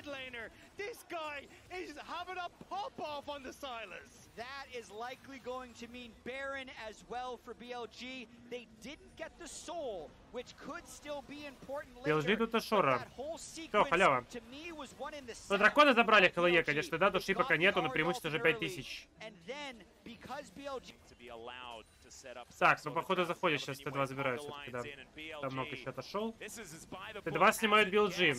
Speaker 1: BLG тут на шора. Все, халява. Ну, дракона забрали ХЛЕ, конечно, да, души пока нету, но преимущество уже 5000. Так, ну походу заходит сейчас Т2 забирают все-таки, да. Там много еще отошел. Т2 снимают BLG.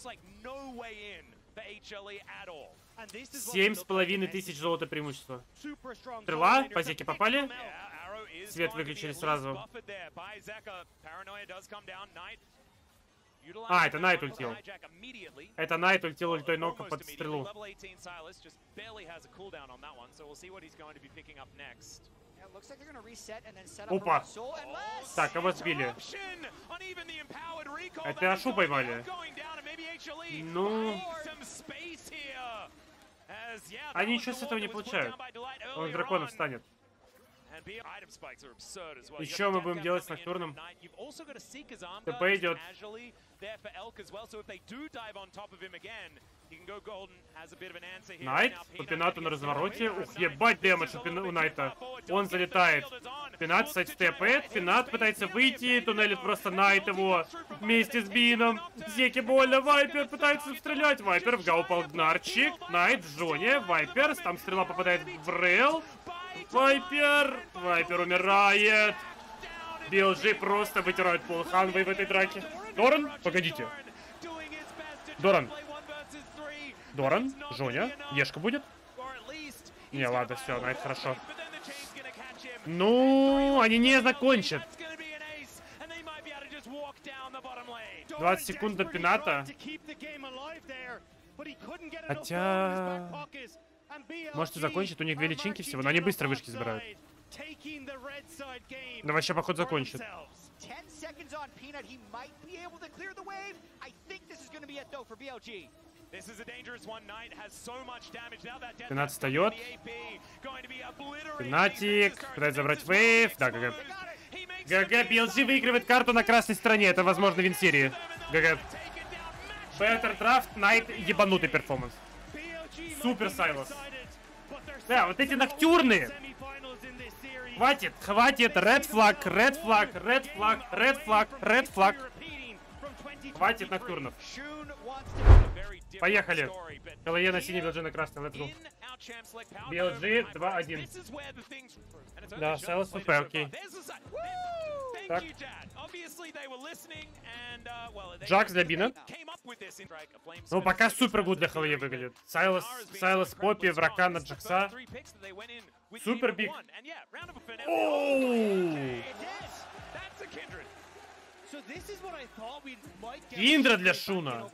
Speaker 1: 7500 золота преимущества. Стрела, по Зеке попали. Свет выключили сразу. А, это Найт ультил. Это Найт ультил ультой нока под стрелу. Опа. Так, кого сбили? Это Ашу поймали. Ну... Они ничего с этого не получают. Он драконов станет. Еще мы будем делать с Ноктурном. ТП идет. Найт по пинату на развороте. Ух, ебать дэмэдж у Найта. Он залетает. Пинат, кстати, тэпает. Пинат пытается выйти. Туннелит просто Найт его вместе с Бином. Зеке больно. Вайпер пытается стрелять. Вайпер в упал Гнарчик. Найт в Жоне. Вайпер. Там стрела попадает в Рейл. Вайпер умирает. BLG просто вытирают пол Ханвей в этой драке. Доран? Погодите. Доран. Доран, Жоня, Ешка будет? Не, ладно, все, Найт хорошо. Ну, они не закончат. 20 секунд до пината. Хотя... Может и закончит, у них 2 личинки всего, но они быстро вышки забирают. Да вообще, походу, закончит. 15 встает. Пинатик. Пытается забрать вейв. Да, ГГ. ГГ, BLG выигрывает карту на красной стороне. Это, возможно, вин серии. ГГ. Better Draft, Найт, ебанутый перформанс. Супер Сайлос. Да, вот эти ноктюрные. Хватит, хватит. Red flag, red flag, red flag, red flag, red flag. Хватит ноктюрнов. Поехали. КЛЕ на синий, BLG на красный. Let's go. BLG 2-1. Да, Сайлос ФП, окей. Так. Джакс для Бина. Ну, пока супер гуд для ХЛЕ выглядит. Сайлос Поппи, Вракан на Джакса. Супер биг. Киндра для Шуна.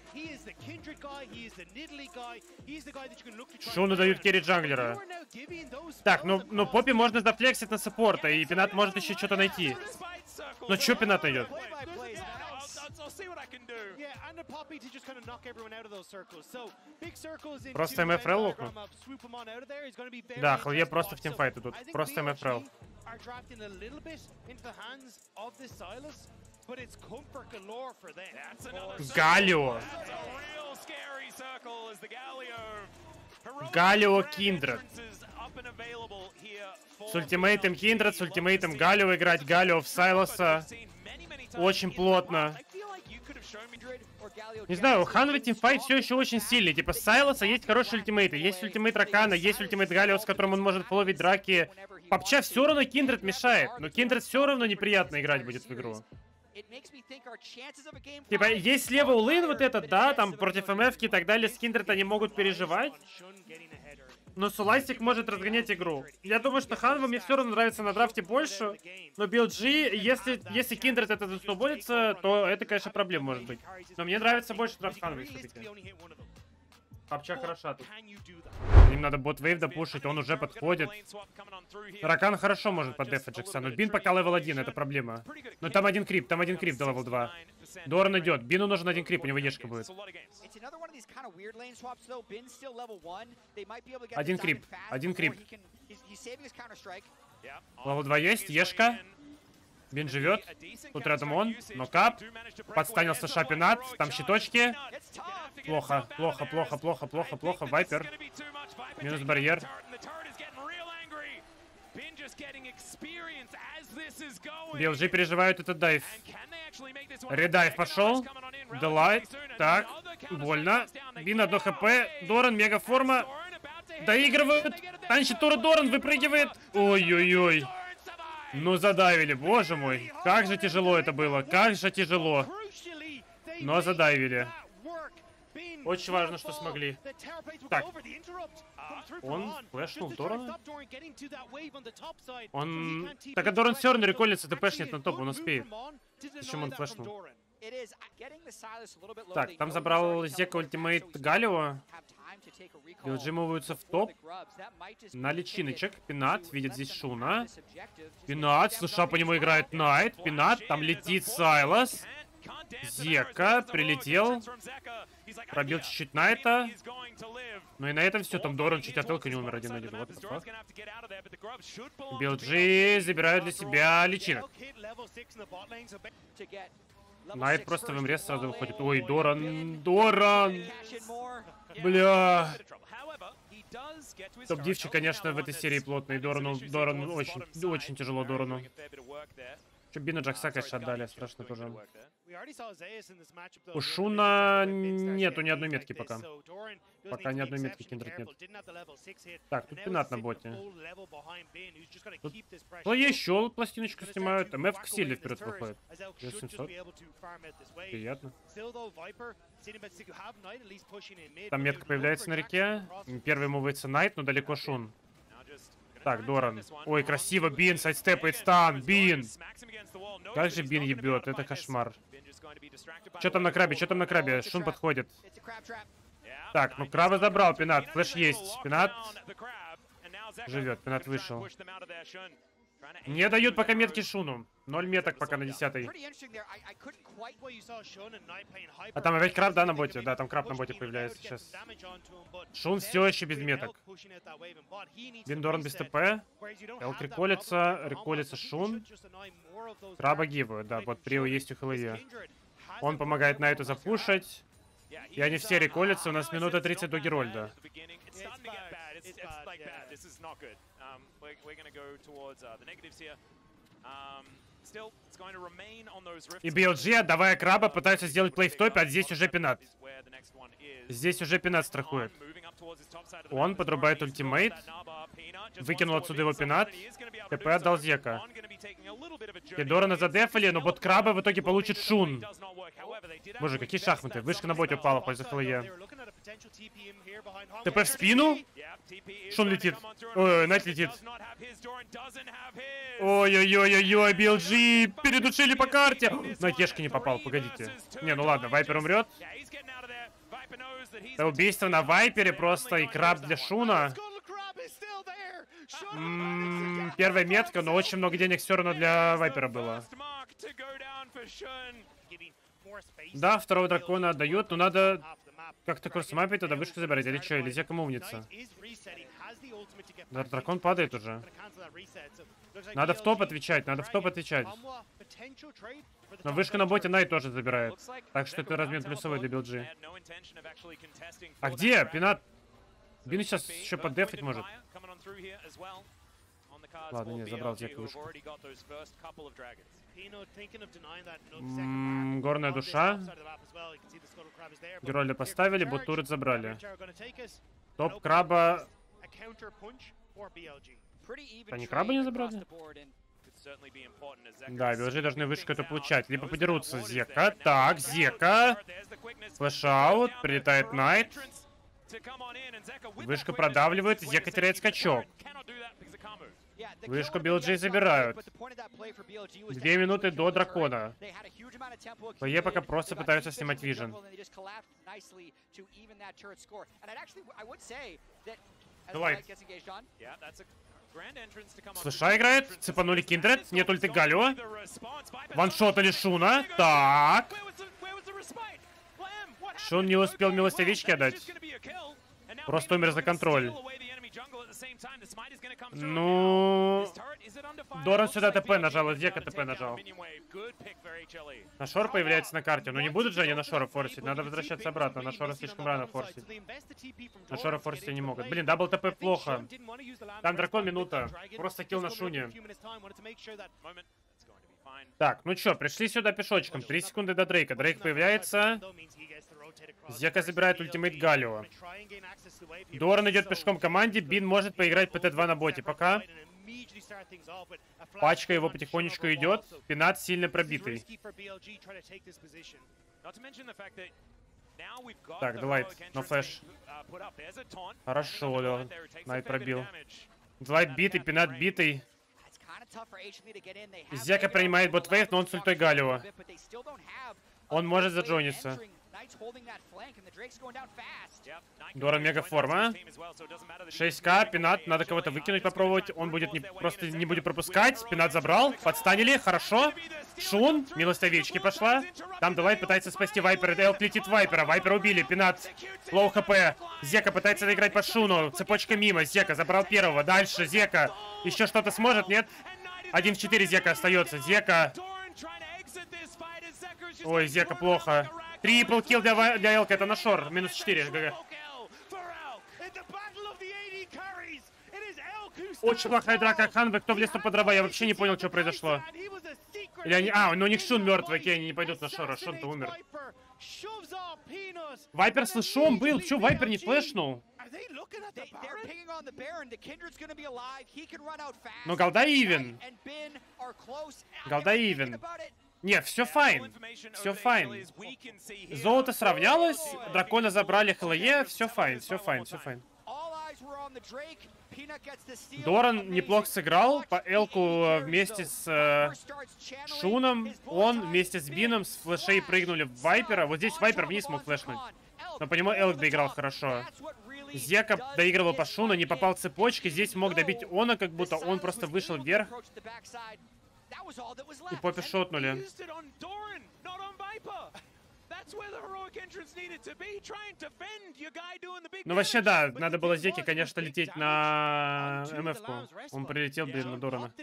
Speaker 1: Шуну дают керри джанглера. Так, ну Поппи можно зафлексить на саппорта, и Пинат может еще что-то найти. Но что Пинат найдет? Просто МФРЛ лукну. Да, ХЛЕ просто в тимфайт идут. Просто МФРЛ. Галио. Галио Киндред. С ультимейтом Киндред, с ультимейтом Галио играть. Галио в Сайлоса. Очень плотно. Не знаю, у Ханвы тимфайт все еще очень сильный. Типа Сайлоса есть хорошие ультимейты. Есть ультимейт Ракана, есть ультимейт Галио, с которым он может фоловить драки. Попча все равно Киндред мешает. Но Киндред все равно неприятно играть будет в игру. Типа, есть левел лейн вот этот, да, там против МФки и так далее, с Киндред они могут переживать. Но Суластик может разгонять игру. Я думаю, что Ханва мне все равно нравится на драфте больше. Но BLG, если Киндред это засвободится, то это, конечно, проблема может быть. Но мне нравится больше драфт Ханвы все-таки. Попча хороша тут. Им надо бот-вейв допушить, он уже подходит. Ракан хорошо может поддефать Джекса, но Бин пока левел 1, это проблема. Но там один крип до левел 2. Доран идет, Бину нужен один крип, у него ешка будет. Один крип. Левел 2 есть, ешка. Бин живет. Тут рядом он. Но кап. Подстанился Шапинат. Там щиточки. Плохо. Вайпер. Минус барьер. BLG переживают этот дайв. Редайв пошел. Делайт. Так. Больно. Бин 1 хп. Доран, мега форма. Доигрывают. Танчит тура Доран, выпрыгивает. Ой-ой-ой. Ну задавили, боже мой. Как же тяжело это было. Как же тяжело. Но задавили. Очень важно, что смогли. Так. Он флешнул Дорана? Он... Так, а Доран все равно рекольница ТПшнет на топ, он успеет. Зачем он флешнул? Так, там забрал Зека ультимейт Галио. BLG муваются в топ. На личиночек. Пинат видит здесь Шуна. Пинат, слыша, по нему играет Найт. Пинат, там летит Сайлос. Зека прилетел. Пробил чуть-чуть Найта. Ну и на этом все. Там Доран чуть отелка не умер 1-1. Вот это. BLG забирают для себя личинок. Найт просто в МРС сразу выходит. Ой, Доран. Бля. Топ-дивчик, конечно, в этой серии плотный. Дорану очень тяжело Дорану. Что Бина Джакса, конечно, отдали, страшно тоже. У Шуна нету ни одной метки пока. Пока ни одной метки Киндред нет. Так, тут Пинат на боте. Тут... Ну, еще пластиночку снимают. МФ к силе вперед выходит. 700. Приятно. Там метка появляется на реке. Первый мувается Найт, но далеко Шун. Так, Доран. Ой, красиво, Бин, сайдстепает стан, Бин. Как же Бин ебет, это кошмар. Что там на крабе, что там на крабе? Шун подходит. Так, ну краба забрал, Пинат, флэш есть. Пинат живет, Пинат вышел. Не дают пока метки Шуну. 0 меток пока на 10-й. А там опять краб, да, на боте? Да, там краб на боте появляется сейчас. Шун все еще без меток. Биндорн без ТП. Элк реколится Шун. Краба гивают, да, вот Прио есть у Хэлэви. Он помогает Найту запушить. И они все реколятся, у нас минута 30 до Герольда. И BLG, отдавая краба, пытаются сделать плей в топе, а здесь уже Пинат. Здесь уже Пинат страхует. Он подрубает ультимейт. Выкинул отсюда его Пинат. ТП отдал Зека. И Дорана задефали, но бот краба в итоге получит Шун. Боже, какие шахматы. Вышка на боте упала в пользу Хэлэви. ТП в спину. Шун летит. Ой, Найт летит. Ой-ой-ой-ой-ой, BLG передушили по карте. На кешки не попал, погодите. Не, ну ладно, Вайпер умрет. Это убийство на Вайпере просто и краб для Шуна. Первая метка, но очень много денег все равно для Вайпера было. Да, второго дракона отдают, но надо как-то курсмапить, тогда вышку забирать. Или что, или Зека мувнится. Да, дракон падает уже. Надо в топ отвечать, надо в топ отвечать. Но вышка на боте Найт тоже забирает. Так что это размен плюсовой для BLG. А где? Пинат? Бин сейчас еще поддефать может. Ладно, не, забрал Зека вышку. Горная душа. Герольда поставили, бот-турет забрали. Топ краба. Они краба не забрали? Да, BLG должны вышку эту получать. Либо подерутся Зека. Так, Зека. Флэш-аут. Прилетает Найт. Вышка продавливает. Зека теряет скачок. Вышку BLG забирают. 2 минуты до дракона. ПЕ пока просто пытаются снимать вижен. Давай. Слыша играет. Цепанули Киндред. Нет ульты Галио. Ваншот или Шуна. Так. Шун не успел милостивички отдать. Просто умер за контроль. Ну... Доран сюда ТП нажал, Зека ТП нажал. Нашор появляется на карте. Но не будут же они Нашора форсить. Надо возвращаться обратно. Нашора слишком рано форсить. Нашора форсить не могут. Блин, дабл ТП плохо. Там дракон минута. Просто килл на Шуне. Так, ну чё, пришли сюда пешочком. 3 секунды до Дрейка. Дрейк появляется. Зека забирает ультимейт Галио. Доран идет пешком к команде. Бин может поиграть ПТ-2 на боте. Пока. Пачка его потихонечку идет. Пинат сильно пробитый. Так, Длайт на флэш. Хорошо, Найт пробил. Длайт битый, Пинат битый. Зека принимает ботвейв, но он с ультой Галио. Он может заджониться. Доран мега форма. 6к, Пинат, надо кого-то выкинуть, попробовать. Он будет просто не будет пропускать. Пинат забрал, подстанили, хорошо. Шун, милостовички пошла. Там Делайт пытается спасти Вайпера. Элк летит Вайпера, Вайпера убили. Пинат, лоу хп. Зека пытается доиграть по Шуну. Цепочка мимо, Зека забрал первого. Дальше, Зека. Еще что-то сможет, нет? 1 в 4 Зека остается. Зека. Ой, Зека плохо. Трипл килл для Элка, это Нашор. Минус 4, ГГ. Очень плохая драка Ханвы. Кто влез под дрова? Я вообще не понял, что произошло. Или они... А, ну у них Шун мертвый, окей, они не пойдут на Шора. Шун-то умер. Вайпер с флешом был. Чё, Вайпер не флешнул? Ну, голда ивен. Голда ивен. Не, все файн. Все файн. Золото сравнялось, дракона забрали ХЛЕ, все файн, все файн, все файн. Доран неплохо сыграл по Элку вместе с Шуном. Он вместе с Бином с флешей прыгнули в Вайпера. Вот здесь Вайпер вниз мог флешнуть. Но по нему Элк доиграл хорошо. Зека доигрывал по Шуну, не попал в цепочки. Здесь мог добить Она, как будто он просто вышел вверх. И Поппи шотнули. Ну вообще да, надо было Зеке, конечно, лететь на МФ-ку. Он прилетел, блин, на Дорана.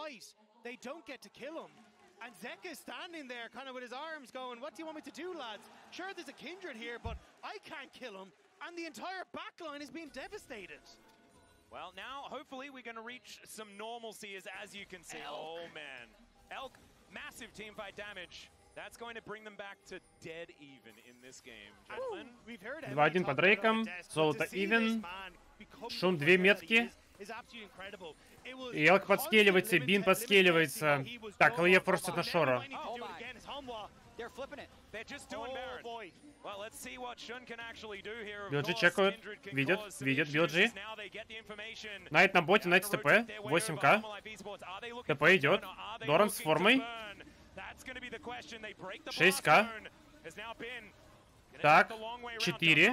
Speaker 2: And Zeka is standing there kind of with his arms going, what do you want me to do, lads? Sure, there's a Kindred here, but I can't kill him. And the entire backline is being devastated.
Speaker 3: Well, now, hopefully, we're going to reach some normalcy as you can see. Elk. Oh, man. Elk, massive teamfight damage. That's going to bring them back to dead even in this game, gentlemen.
Speaker 1: 2-1 по Дрейкам. Золото even. Шун 2 метки. И Элк подскеливается, Бин подскеливается. Так, ХЛЕ форсит на Шора. BLG чекают. Видят BLG. Найт на боте, Найт с ТП. 8к. ТП идет. Доран с формой. 6к. Так, 4.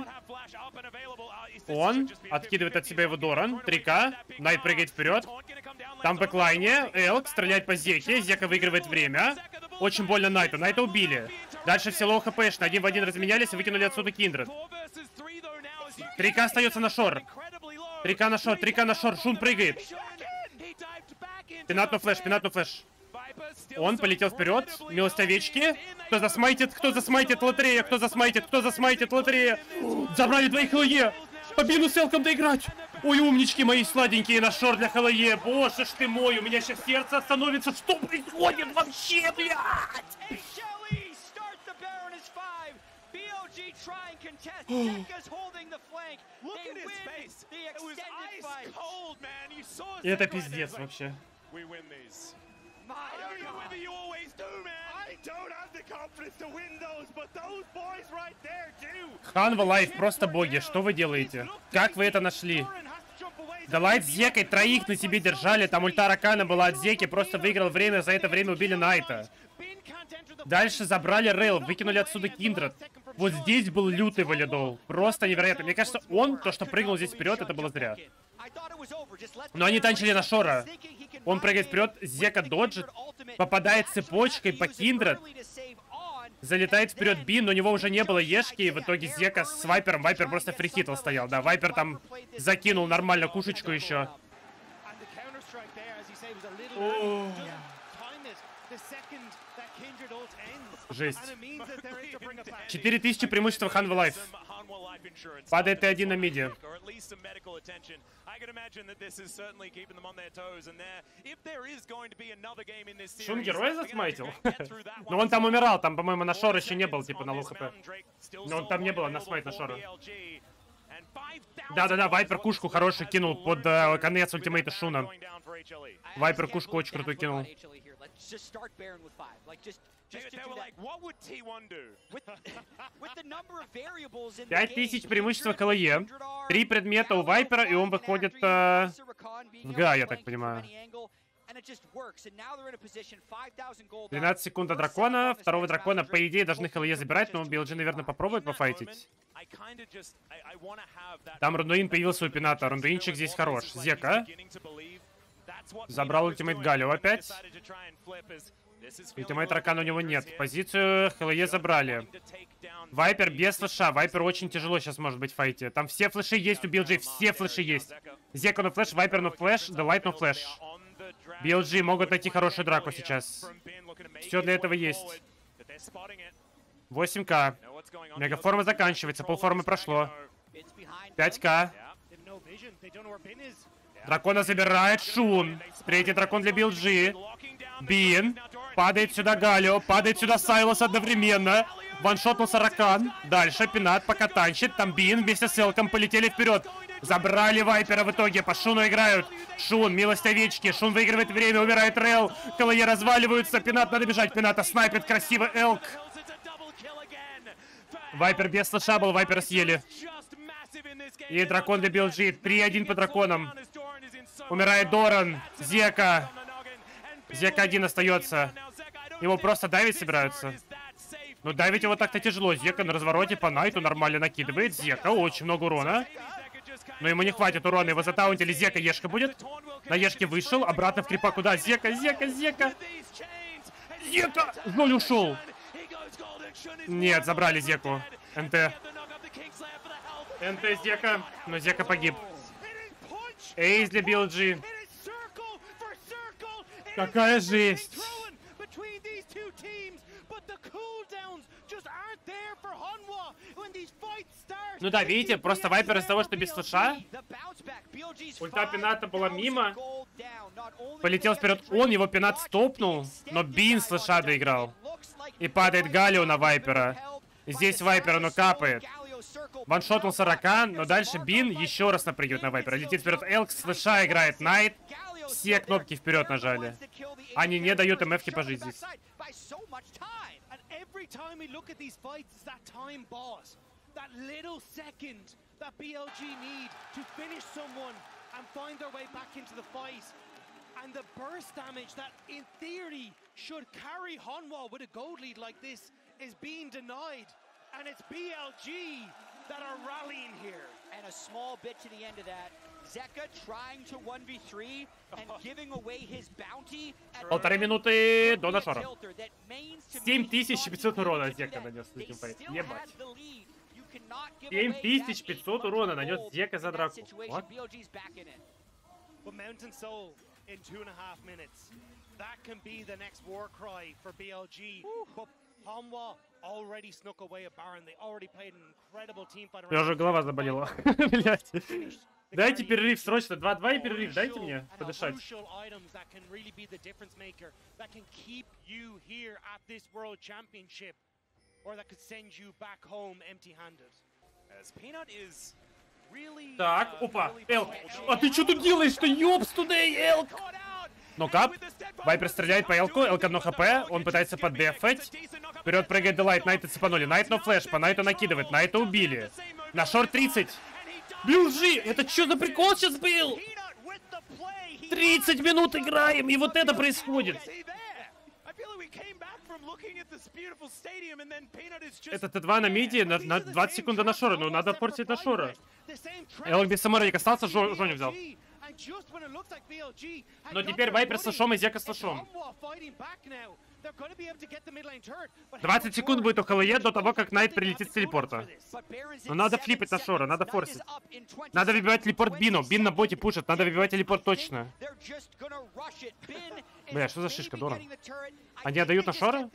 Speaker 1: Он откидывает от себя его Доран. 3к. Найт прыгает вперед. Там в бэклайне. Элк стреляет по Зеке. Зека выигрывает время. Очень больно Найту. Найта убили. Дальше все лоу хпшны. 1 в 1 разменялись и выкинули отсюда Киндред. 3к остается на Шор. 3к на Шор. 3к на Шор. Шун прыгает. Пинат на флеш. Он полетел вперед. Милость овечки. Кто засмайтит лотерея? Кто засмайтит лотерея? Забрали 2 ХЛЕ. По Бину с Элком доиграть. Ой, умнички мои сладенькие на Шор для ХЛЕ. Боже ж ты мой, у меня сейчас сердце остановится. Что происходит вообще, блядь? Это пиздец вообще. Ханва Лайф, просто боги, что вы делаете? Как вы это нашли? Да Лайт с Зекой троих на себе держали, там ульта Ракана была от Зеки, просто выиграл время, за это время убили Найта. Дальше забрали Рейл, выкинули отсюда Киндред. Вот здесь был лютый валидол, просто невероятно. Мне кажется, то, что прыгнул здесь вперед, это было зря. Но они танчили на Шора. Он прыгает вперед, Зека доджит, попадает цепочкой по Киндред. Залетает вперед Бин, но у него уже не было ешки, и в итоге Зека с Вайпером. Вайпер просто фрихитл стоял, да. Вайпер там закинул нормально кушечку еще. Жесть. 4000 преимущества Ханва Лайф. Падает Т1 на миде. Шун героя засмайтил? Но он там умирал, там, по-моему, на Шор еще не был, типа, на лоу хп. Но он там не было, на смайт на Шора. Да-да-да, Вайпер кушку хорошую кинул под конец ультимейта Шуна. Вайпер кушку очень крутую кинул. 5000 преимущества КЛЕ. 3 предмета у Вайпера, и он выходит в ГА, я так понимаю. 12 секунд до дракона. Второго дракона, по идее, должны ХЛЕ забирать, но BLG, наверное, попробует пофайтить. Там Рундуин появился у Пината. Рундуинчик здесь хорош. Зека. Забрал ультимейт Галио опять. Ультимейт Ракана у него нет. Позицию ХЛЕ забрали. Вайпер без флеша. Вайпер очень тяжело сейчас может быть в файте. Там все флеши есть у BLG. Все флеши есть. Зека на флеш, Вайпер на флеш, Делайт на флеш. BLG могут найти хорошую драку сейчас. Все для этого есть. 8к. Мегаформа заканчивается. Полформы прошло. 5к. Дракона забирает Шун. Третий дракон для BLG. Бин. Падает сюда Галио, падает сюда Сайлос одновременно. Ваншотнулся Ракан. Дальше Пинат пока танчит. Там Бин вместе с Элком полетели вперед. Забрали Вайпера в итоге. По Шуну играют. Шун, милость овечки. Шун выигрывает время, умирает Рел. КЛЕ разваливаются. Пинат, надо бежать. Пината снайпит красиво. Элк. Вайпер без слэша был. Вайпера съели. И дракон для BLG. 3-1 по драконам. Умирает Доран. Зека. Зека один остается. Его просто давить собираются. Но давить его так-то тяжело. Зека на развороте по Найту нормально накидывает. Зека, очень много урона. Но ему не хватит урона. Его затаунтили. Зека, Ешка будет. На Ешке вышел. Обратно в крипа. Куда? Зека, Зека, Зека. Зека! Золь ушел. Нет, забрали Зеку. НТ. НТ Зека. Но Зека погиб. Эйс для BLG. Какая жесть. Ну да, видите, просто Вайпер из-за того, что без слэша. Ульта Пината была мимо. Полетел вперед он, его Пинат стопнул. Но Бин слэша доиграл. И падает Галио на Вайпера. Здесь Вайпер, оно капает. Ваншотнулся Ракан, но дальше Бин еще раз напрыгивает на Вайпера. Летит вперед Элк, слэша играет Найт. Все кнопки вперед нажали. Они не дают МФ-ки пожить здесь. That little second that BLG need to finish someone and find their way back into the fight. And the burst damage that, in theory, should carry Hanwha with a gold lead like this is being denied. And it's BLG that are rallying here.
Speaker 4: And a small bit to the end of that. Zeka trying to 1v3 and giving away his bounty.
Speaker 1: Полторы минуты до нашора. 7500 урона Зека нанес на тимфайт. Ебать. 7500 урона нанес Зека за драку.
Speaker 2: Mountain Soul in 2.5 minutes. That can be the next war cry for BLG. But Hanwha already snuck away a Baron. They already played an incredible team fight.
Speaker 1: У меня уже голова заболела. Блять. Дайте перерыв срочно. 2-2 и перерыв. Дайте мне подышать. Так, опа, Элк. А ты что тут делаешь-то? Ёпс тудей, Элк. Ну кап. Вайпер стреляет по Элку. Элк 1 хп. Он пытается подбефать. Вперед прыгает Делайт. Найта цепанули. Найт но флэш. По Найту накидывает. Найта убили. На шорт 30. BLG, это что за прикол сейчас был? 30 минут играем, и вот это происходит. Это Т2 на миди, на 20 секунд до нашора. Ну, надо портить нашора. Элок без саморейк остался, Жоню взял. Но теперь Вайпер с слэшом и Зека с слэшом. 20 секунд будет у КЛЕ до того, как Найт прилетит с телепорта. Но надо флипать на Шора, надо форсить. Надо выбивать телепорт Бину. Бин на боте пушит, надо выбивать телепорт точно. Бля, что за шишка, Доран? Они отдают на Шора?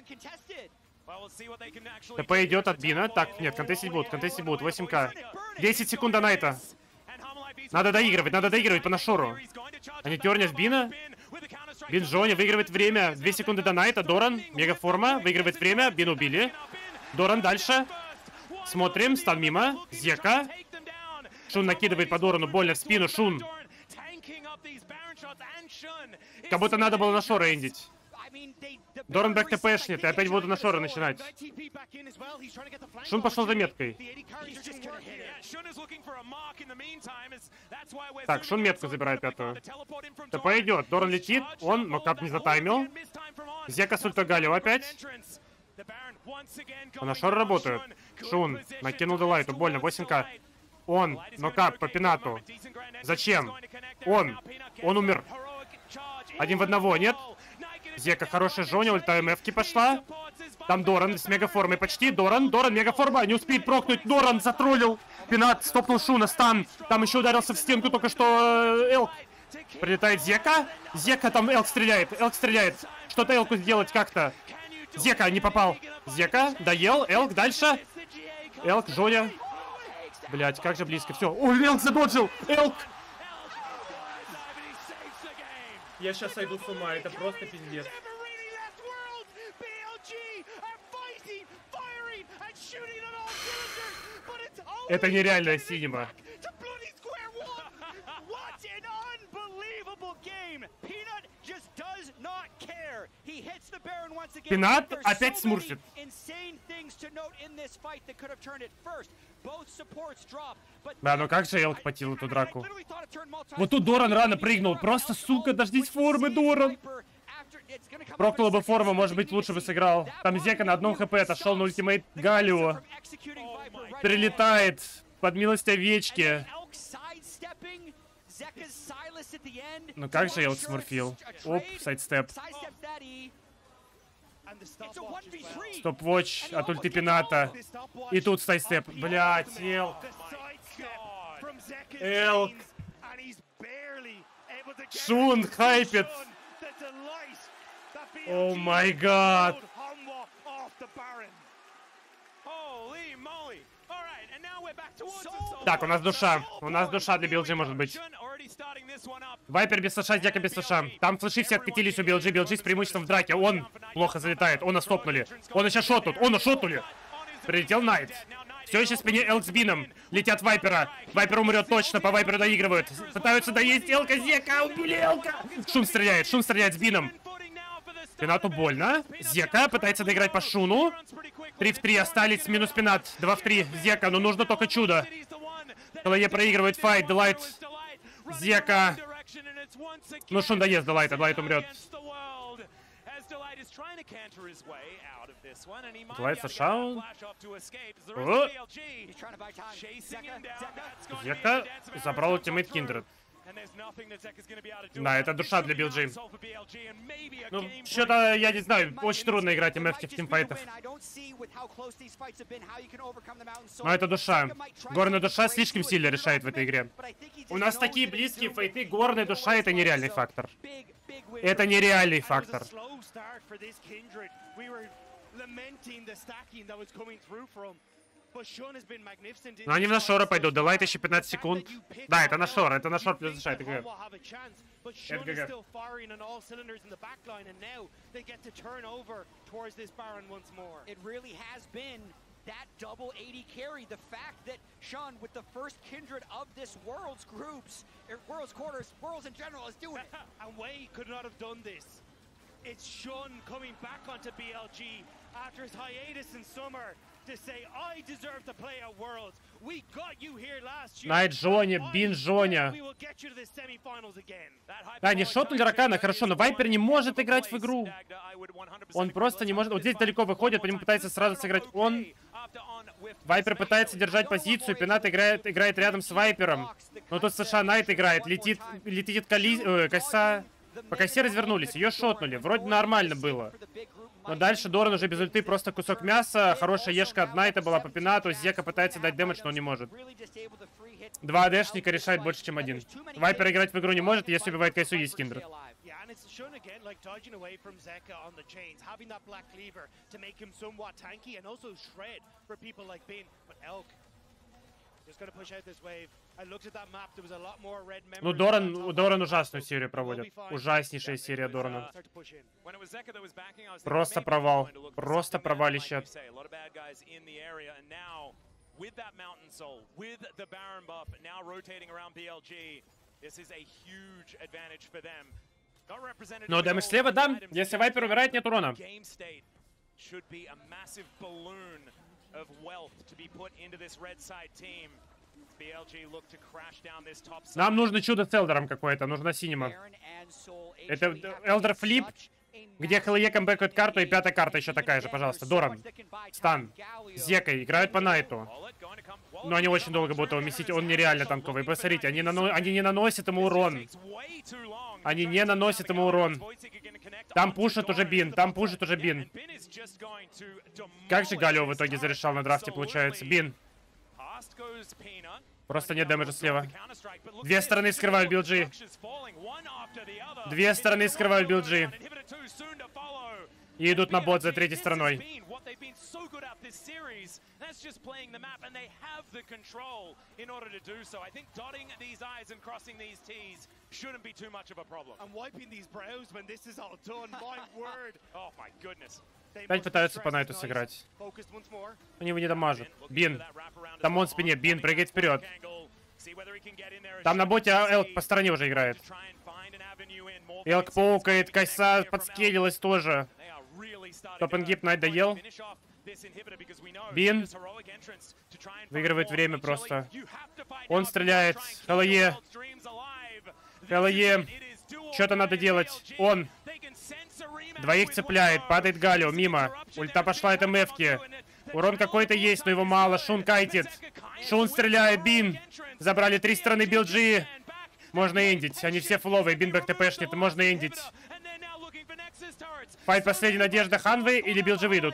Speaker 1: ТП идет от Бина. Так, нет, контестить будут, 8к. 10 секунд до Найта. Надо доигрывать по нашору. Они тернят Бина. Бин Джони выигрывает время. 2 секунды до Найта. Доран, мегаформа, выигрывает время. Бин убили. Доран дальше. Смотрим, стан мимо. Зека. Шун накидывает по Дорану, больно в спину. Шун. Как будто надо было на Шора эндить. Доран бэк ТПшнет, и опять буду на Шора начинать. Шун пошел за меткой. Так, Шун метку забирает пятую. ТП идет, Доран летит, он, но как не затаймил. Зека с ульта Галио опять. А на Шора работают. Шун накинул Делайту, больно, 8к. Он, нокап по Пинату. Зачем? Он умер. 1 в 1, нет? Зека, хорошая Жоня, ульта МФ-ки пошла. Там Доран с мегаформой почти. Доран, мегаформа, не успеет прокнуть. Доран затроллил. Пинат стопнул Шуна, стан. Там еще ударился в стенку только что Элк. Прилетает Зека. Зека, там Элк стреляет. Что-то Элку сделать как-то. Зека не попал. Зека, доел. Элк, дальше. Элк, Жоня. Блять, как же близко. Все. Ой, Элк задоджил. Элк. Я сейчас сойду с ума, это просто пиздец. Это нереальная синема. Пинат опять смурфит. Да, ну как же Элк потил эту драку? Вот тут Доран рано прыгнул. Просто, сука, дождись формы, Доран. Прокнула бы форму, может быть, лучше бы сыграл. Там Зека на одном хп отошел на ультимейт Галио. Прилетает под милость овечки. Ну как же Элк смурфил? Оп, сайдстеп. Стоп-вотч от ульти Пината. И тут сайдстеп. Блядь, Элк. Элк. Шун хайпит. О май гад. Так, у нас душа. У нас душа для BLG может быть. Вайпер без флеша, Зека без флеша. Там флеши все откатились у BLG. BLG с преимуществом в драке. Он плохо залетает. Он стопнули. Он еще шотнут. Он шотнули. Прилетел Найт. Все еще в спине Элк с Бином. Летят Вайпера. Вайпер умрет точно. По Вайперу доигрывают. Пытаются доесть Элка. Зека. Убили Элка. Шум стреляет с Бином. Пинату больно. Зека пытается доиграть по Шуну. 3 в 3 остались. Минус Пинат. 2 в 3. Зека. Ну нужно только чудо. КЛЕ проигрывает файт. Делайт. Зека. Ну Шун доест Делайта. Делайт умрет. Делайт сошел. Зека забрал ультимейт Киндред. Да, это душа для BLG. Ну, что-то, я не знаю, очень трудно играть МФ в тимфайтах. Но это душа. Горная душа слишком сильно решает в этой игре. У нас такие близкие файты, горная душа — это нереальный фактор. Это нереальный фактор. Но они в Нашора пойдут. Делайт еще 15 секунд. Да, это Нашор. Это Нашор плюс душа. Это ГГ. Это ГГ.
Speaker 4: That double 80 carry, the fact that Sean, with the first Kindred of this Worlds groups, Worlds quarters, Worlds in general, is doing it.
Speaker 2: And Wei could not have done this. It's Sean coming back onto BLG after his hiatus in summer to say, I deserve to play at Worlds. We got you here last year.
Speaker 1: Найт Джоня, Бин Джоня. Да, не шотнули Ракана, хорошо, но Вайпер не может играть в игру. Он просто не может. Вот здесь далеко выходит, по нему пытается сразу сыграть. Вайпер пытается держать позицию, Пинат играет рядом с Вайпером. Но тут США Найт играет, летит коса. По косе развернулись, ее шотнули. Вроде нормально было. Но дальше Доран уже без ульты, просто кусок мяса. Хорошая ешка от Найта была по Пинату. Зека пытается дать дэмэдж, но он не может. 2 АДшника решает больше, чем 1. Вайпер играть в игру не может, если убивает Кайсу, есть Киндред. Ну, Доран ужасную серию проводит. Ужаснейшая серия Дорана. Просто провал. Просто провалище. Но дэмэдж слева, да. Если Вайпер умирает, нет урона. Нам нужно чудо с Элдером какое-то, нужна синема. Это Элдер флип, где ХЛЕ камбэкают карту, и 5-я карта еще такая же, пожалуйста. Доран, Стан, Зека играют по Найту. Но они очень долго будут его месить, он нереально танковый. Посмотрите, они не наносят ему урон. Они не наносят ему урон. Там пушит уже Бин, там пушит уже Бин. Как же Галио в итоге зарешал на драфте, получается? Бин. Просто нет дэмэджа слева. Две стороны скрывают BLG. Две стороны скрывают BLG. И идут на бот за третьей стороной.
Speaker 3: shouldn't be too much of a problem.
Speaker 2: I'm wiping these brows when this is all done. My word.
Speaker 3: Oh my goodness.
Speaker 1: Опять пытаются по Найту сыграть. Они его не дамажат. Бин. Там он в спине. Бин прыгает вперед. Там на боте Элк по стороне уже играет. Элк паукает. Кайса подскелилась тоже. Топ-энгип Найт доел. Бин выигрывает время просто. Он стреляет. ХЛЕ. ХЛЕ. Что-то надо делать. Он. Двоих цепляет. Падает Галио. Мимо. Ульта пошла от МФки. Урон какой-то есть, но его мало. Шун кайтит. Шун стреляет. Бин. Забрали 3 стороны BLG. Можно эндить. Они все фуловые. Бин бэк ТПшнет. Можно эндить. Файт последняя надежда. Ханвы или BLG выйдут?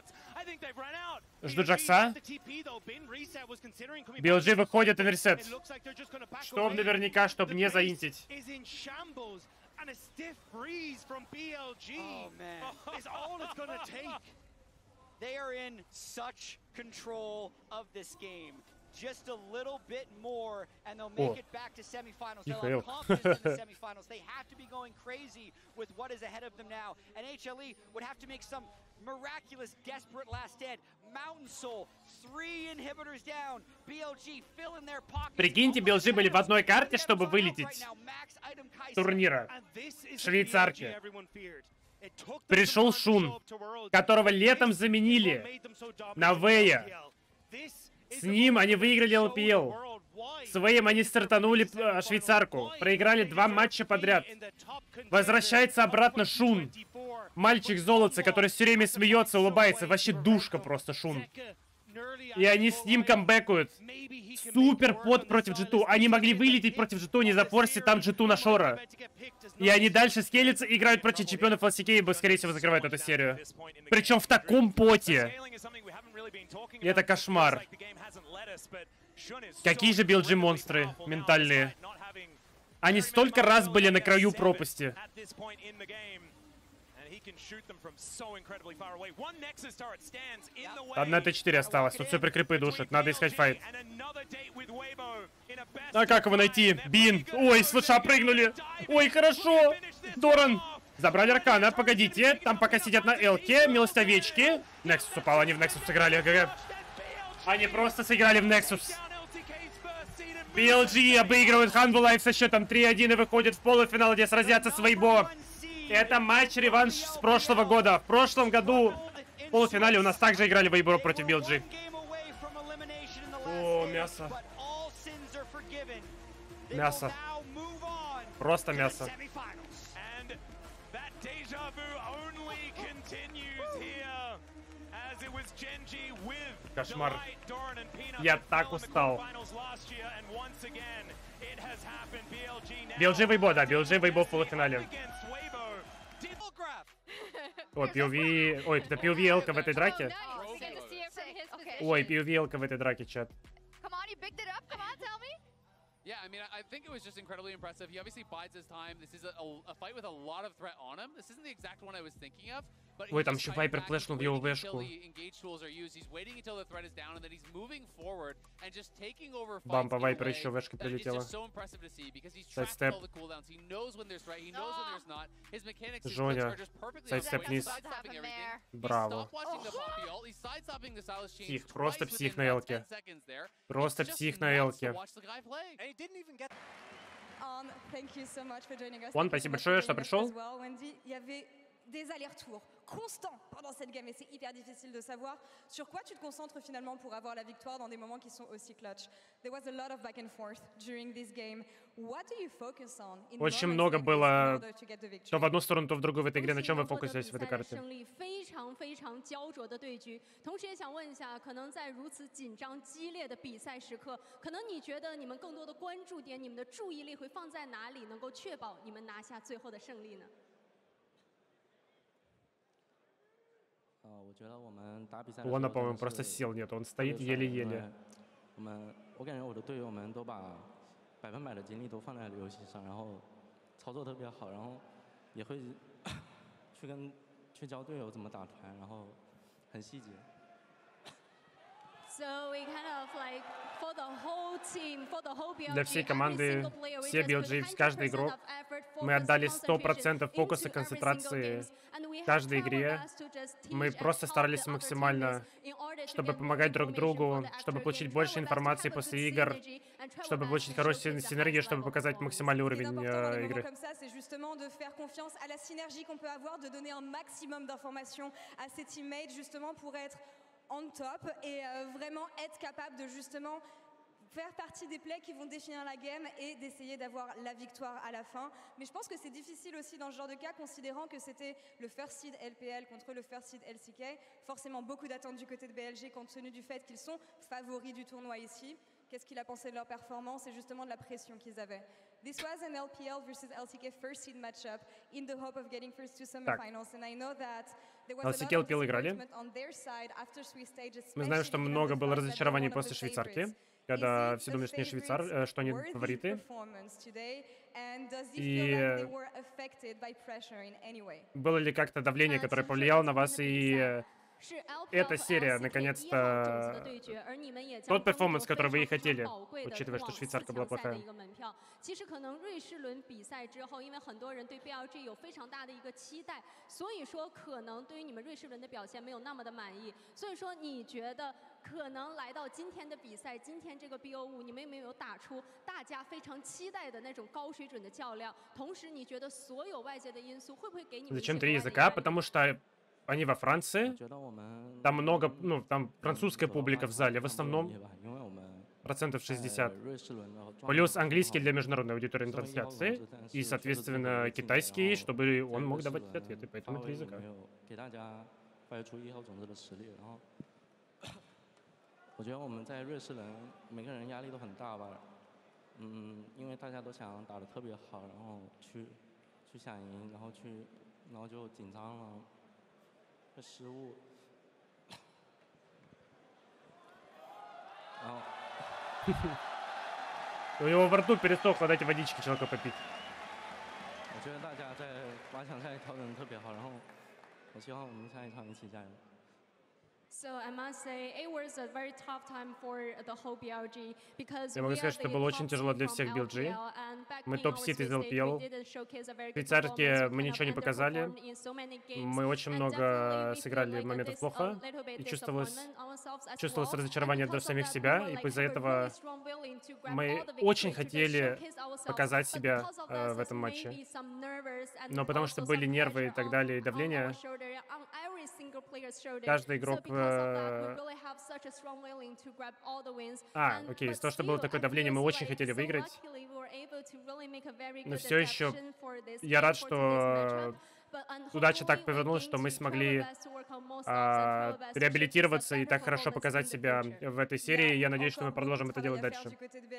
Speaker 1: Жду Джакса. BLG выходит и ресет. Чтоб наверняка, чтобы не заинтить.
Speaker 2: And a stiff freeze from BLG.
Speaker 4: Oh, man.
Speaker 2: Is all it's gonna take.
Speaker 4: They are in such control of this game. Just a little bit more, and they'll make it back to semifinals. They'll have confidence in the semifinals. They have to be going crazy with what is ahead of them now. And HLE would have to make some miraculous, desperate last stand. Mountain Soul, 3 inhibitors down. BLG fill in their pockets.
Speaker 1: Прикиньте, BLG были в одной карте, чтобы вылететь с турнира. Швейцарки. Пришел Шун, которого летом заменили на Вэя. С ним они выиграли ЛПЛ. С Вэем они стартанули швейцарку. Проиграли 2 матча подряд. Возвращается обратно Шун. Мальчик золотца, который все время смеется, улыбается. Вообще душка просто Шун. И они с ним камбэкают. Супер пот против G2. Они могли вылететь против G2, не запорсить там G2 на Шора. И они дальше скелятся и играют против чемпионов LCK и, скорее всего, закрывают эту серию. Причем в таком поте. И это кошмар. Какие же BLG монстры ментальные. Они столько раз были на краю пропасти. Одна Т4 осталась. Тут супер крипы душат. Надо искать файт. А как его найти? Бин. Ой, с флеша прыгнули. Ой, хорошо. Доран. Забрали Аркана. Погодите. Там пока сидят на Элке. Милость овечки. Нексус упал. Они в Нексус сыграли. Они просто сыграли в Нексус. BLG обыгрывают Hanwha Life со счетом 3-1 и выходит в полуфинал, где сразятся с Weibo. Это матч-реванш с прошлого года. В прошлом году в полуфинале у нас также играли Weibo против BLG. О, мясо. Мясо. Просто мясо. Кошмар. Я так устал. BLG Weibo, да, BLG Weibo в полуфинале. Ой, POV... Ой, это POV Элка в этой драке? Ой, POV Элка в этой драке, чат.
Speaker 5: Yeah, I mean, I think it was just incredibly impressive. He obviously bides his time. This is a fight with a lot of threat on him. This isn't the exact one I was thinking of.
Speaker 1: Ой, там еще Вайпер флешнул в его вешку. Бам, по Вайперу еще вешка прилетела. Сайдстеп. Жоня. Сайдстеп вниз. Браво. Псих, просто псих на Элке. Просто псих на Элке. Вон, спасибо большое, что пришел.
Speaker 6: Des allers-retours constants pendant cette game et c'est hyper difficile de savoir sur quoi tu te concentres finalement pour avoir la victoire dans des moments qui sont aussi clutch. There was a lot of back and forth during this game. What do you focus on in
Speaker 1: Очень много было то в одну сторону, то в другую в этой игре. На чем вы фокусились в этой карте?
Speaker 7: 非常非常焦灼的对局。同时也想问一下，可能在如此紧张激烈的比赛时刻，可能你觉得你们更多的关注点、你们的注意力会放在哪里，能够确保你们拿下最后的胜利呢？
Speaker 1: Лона, по-моему, просто сил нет, он стоит еле-еле.
Speaker 8: 我感觉我的队友们都把100%的精力都放在了游戏上，然后操作特别好，然后也会去教队友怎么打团，然后很细节。
Speaker 1: Для всей команды, все BLG, каждый игрок, мы отдали 100% фокуса, концентрации каждой игре. Мы просто старались максимально, чтобы помогать друг другу, чтобы получить больше информации после игр, чтобы получить хорошую синергию, чтобы показать максимальный уровень игры.
Speaker 6: On top et vraiment être capable de justement faire partie des plays qui vont définir la game et d'essayer d'avoir la victoire à la fin. Mais je pense que c'est difficile aussi dans ce genre de cas, considérant que c'était le first seed LPL contre le first seed LCK. Forcément beaucoup d'attentes du côté de BLG compte tenu du fait qu'ils sont favoris du tournoi ici. Qu'est-ce qu'il a pensé de leur performance et justement de la pression qu'ils avaient. This was an LPL versus LCK first seed matchup in the hope of getting first to semifinals, and I know that there was a lot of disappointment on their side after Swiss stage.
Speaker 1: Мы знаем, что много было разочарований после швейцарки, когда все думали, что не швейцар, что они фавориты. И было ли как-то давление, которое повлияло на вас, и эта серия, наконец-то, тот перформанс, который вы и хотели, учитывая, что швейцарка была плохая. Зачем 3 языка? Потому что они во Франции, там много, ну, там французская публика в зале, в основном, процентов 60. Плюс английский для международной аудитории на трансляции, и, соответственно, китайский, чтобы он мог давать ответы, поэтому 3 языка.
Speaker 8: 我觉得我们在瑞士人每个人压力都很大吧，因为大家都想打得特别好，然后去想赢，然后就紧张了，会失误，然后。
Speaker 1: У него во рту пересохло, дайте водички человеку попить.
Speaker 8: 我觉得大家在8强赛调整得特别好，然后我希望我们下一场一起加油。
Speaker 7: So I must say, it was a very tough time for the whole BLG because
Speaker 1: Я могу сказать, что было очень тяжело для всех BLG. Мы топ-сид из LPL. В швейцарке мы ничего не показали. Мы очень много сыграли моментов плохо. И чувствовалось разочарование до самих себя. И из-за этого мы очень хотели показать себя в этом матче. Но потому что были нервы и так далее, и давление, каждый игрок... Окей, из-за того, что было такое давление, мы очень хотели выиграть. Но все еще я рад, что удача так повернулась, что мы смогли реабилитироваться и так хорошо показать себя в этой серии. Я надеюсь, что мы продолжим это делать дальше.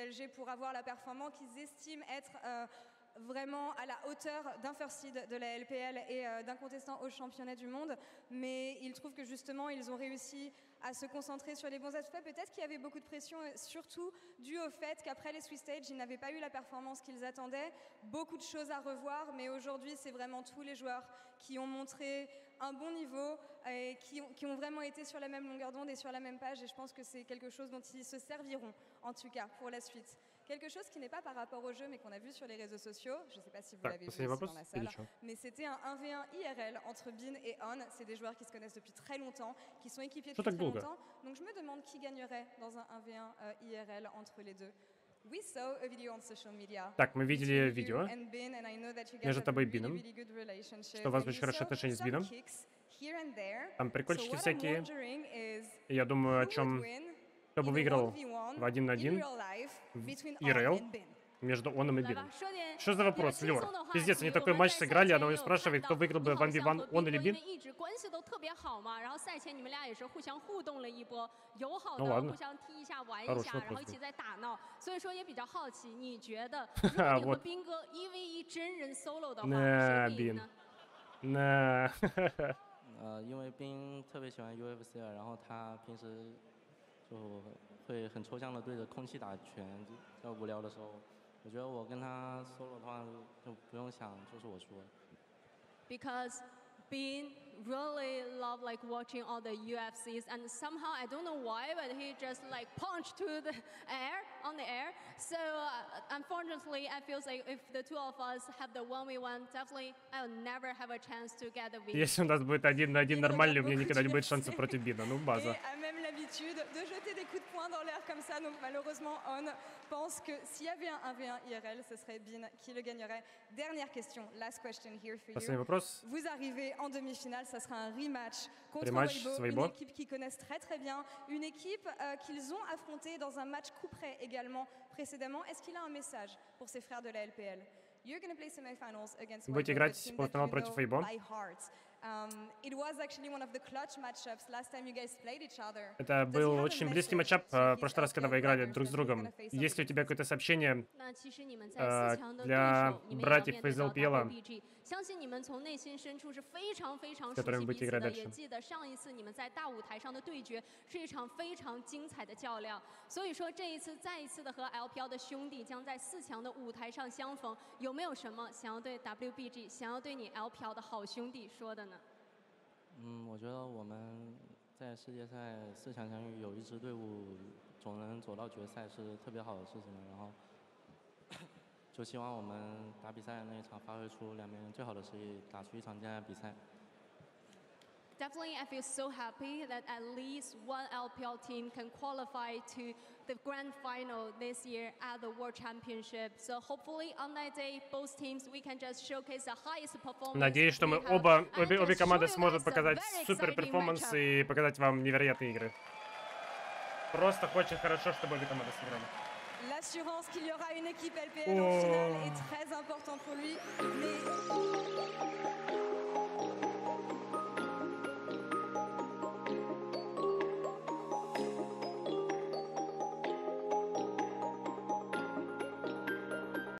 Speaker 6: Vraiment à la hauteur d'un first seed de la LPL et d'un contestant au championnat du monde. Mais il trouve que justement, ils ont réussi à se concentrer sur les bons aspects. Peut-être qu'il y avait beaucoup de pression, surtout dû au fait qu'après les Swiss Stage, ils n'avaient pas eu la performance qu'ils attendaient. Beaucoup de choses à revoir, mais aujourd'hui, c'est vraiment tous les joueurs qui ont montré un bon niveau et qui ont vraiment été sur la même longueur d'onde et sur la même page. Et je pense que c'est quelque chose dont ils se serviront, en tout cas, pour la suite. Quelque chose qui n'est pas par rapport au jeu, mais qu'on a vu sur les réseaux sociaux. Je ne sais pas si vous l'avez vu ici dans la salle, mais c'était un 1v1 IRL entre Bin et On. C'est des joueurs qui se connaissent depuis très longtemps, qui sont équipiers depuis très longtemps. Donc je me demande qui gagnerait dans un 1v1 IRL entre les deux. We saw a video on social media.
Speaker 1: Так, мы видели видео между тобой и Бином, что у вас очень хорошие отношения с Бином. Там прикольчики всякие. И я думаю, о чем... Кто бы выиграл в 1 на 1 в ИРЛ между Оном и Бином? Что за вопрос, Лёр? Пиздец, они такой матч сыграли, она у него спрашивает, кто выиграл бы в 1v1, Он или Бин? Ну ладно. Хороший вопрос. Вот. На, Бин. На.
Speaker 8: 因为冰特别喜欢 UFC， 然后他平时就会很抽象的对着空气打拳，在无聊的时候，我觉得我跟他 solo 的话就不用想，就是我输了。
Speaker 7: Because Bin really love like watching all the UFCs, and somehow I don't know why, but he just like punched to the air on the air. So unfortunately, I feel like if the two of us have the 1v1, definitely I'll never have a chance to get a win.
Speaker 1: Если у нас будет 1 на 1 нормальный, у меня никогда не будет шансов против Бина. Ну, база.
Speaker 6: Et a même l'habitude de jeter des coups de poing dans l'air comme ça. Donc malheureusement, On pense que s'il y avait un 1v1 IRL, ce serait Bin qui le gagnerait. Dernière question, last question here for
Speaker 1: Последний
Speaker 6: you.
Speaker 1: вопрос.
Speaker 6: Vous arrivez en demi-finale, ça sera un rematch contre
Speaker 1: Rematch с
Speaker 6: Weibo,
Speaker 1: Weibo.
Speaker 6: une équipe qu'ils connaissent très bien, une équipe qu'ils ont affrontée dans un match coup près également précédemment. Est-ce qu'il a un message pour ses frères de la LPL? You're going to play semi-finals against Weibo,
Speaker 1: Будете играть полуфинал против Weibo.
Speaker 6: It was actually one of the clutch matchups last time you guys played each other.
Speaker 1: Это был очень близкий матчап в прошлый раз, когда вы играли друг с другом. Есть ли у тебя какое-то сообщение для братьев из LPL, с которыми будете играть дальше?
Speaker 7: 记得上一次你们在大舞台上的对决是一场非常精彩的较量，所以说这一次再一次的和 LPL 的兄弟将在4强的舞台上相逢，有没有什么想要对 WBG、想要对你 LPL 的好兄弟说的呢？
Speaker 8: 我觉得我们在世界赛4强相遇，有一支队伍总能走到决赛是特别好的事情。然后就希望我们打比赛那一场发挥出两边最好的实力，打出一场精彩的比赛。
Speaker 7: Definitely, I feel so happy that at least one LPL team can qualify to the grand final this year at the World Championship. So hopefully on that day, both teams we can just showcase the highest performance.
Speaker 1: Надеюсь, что мы обе команды сможет показать супер перформанс и показать вам невероятные игры. Просто очень хорошо, чтобы обе команды сыграли.
Speaker 6: L'assurance qu'il y aura une équipe LPL en finale est très importante pour lui. Mais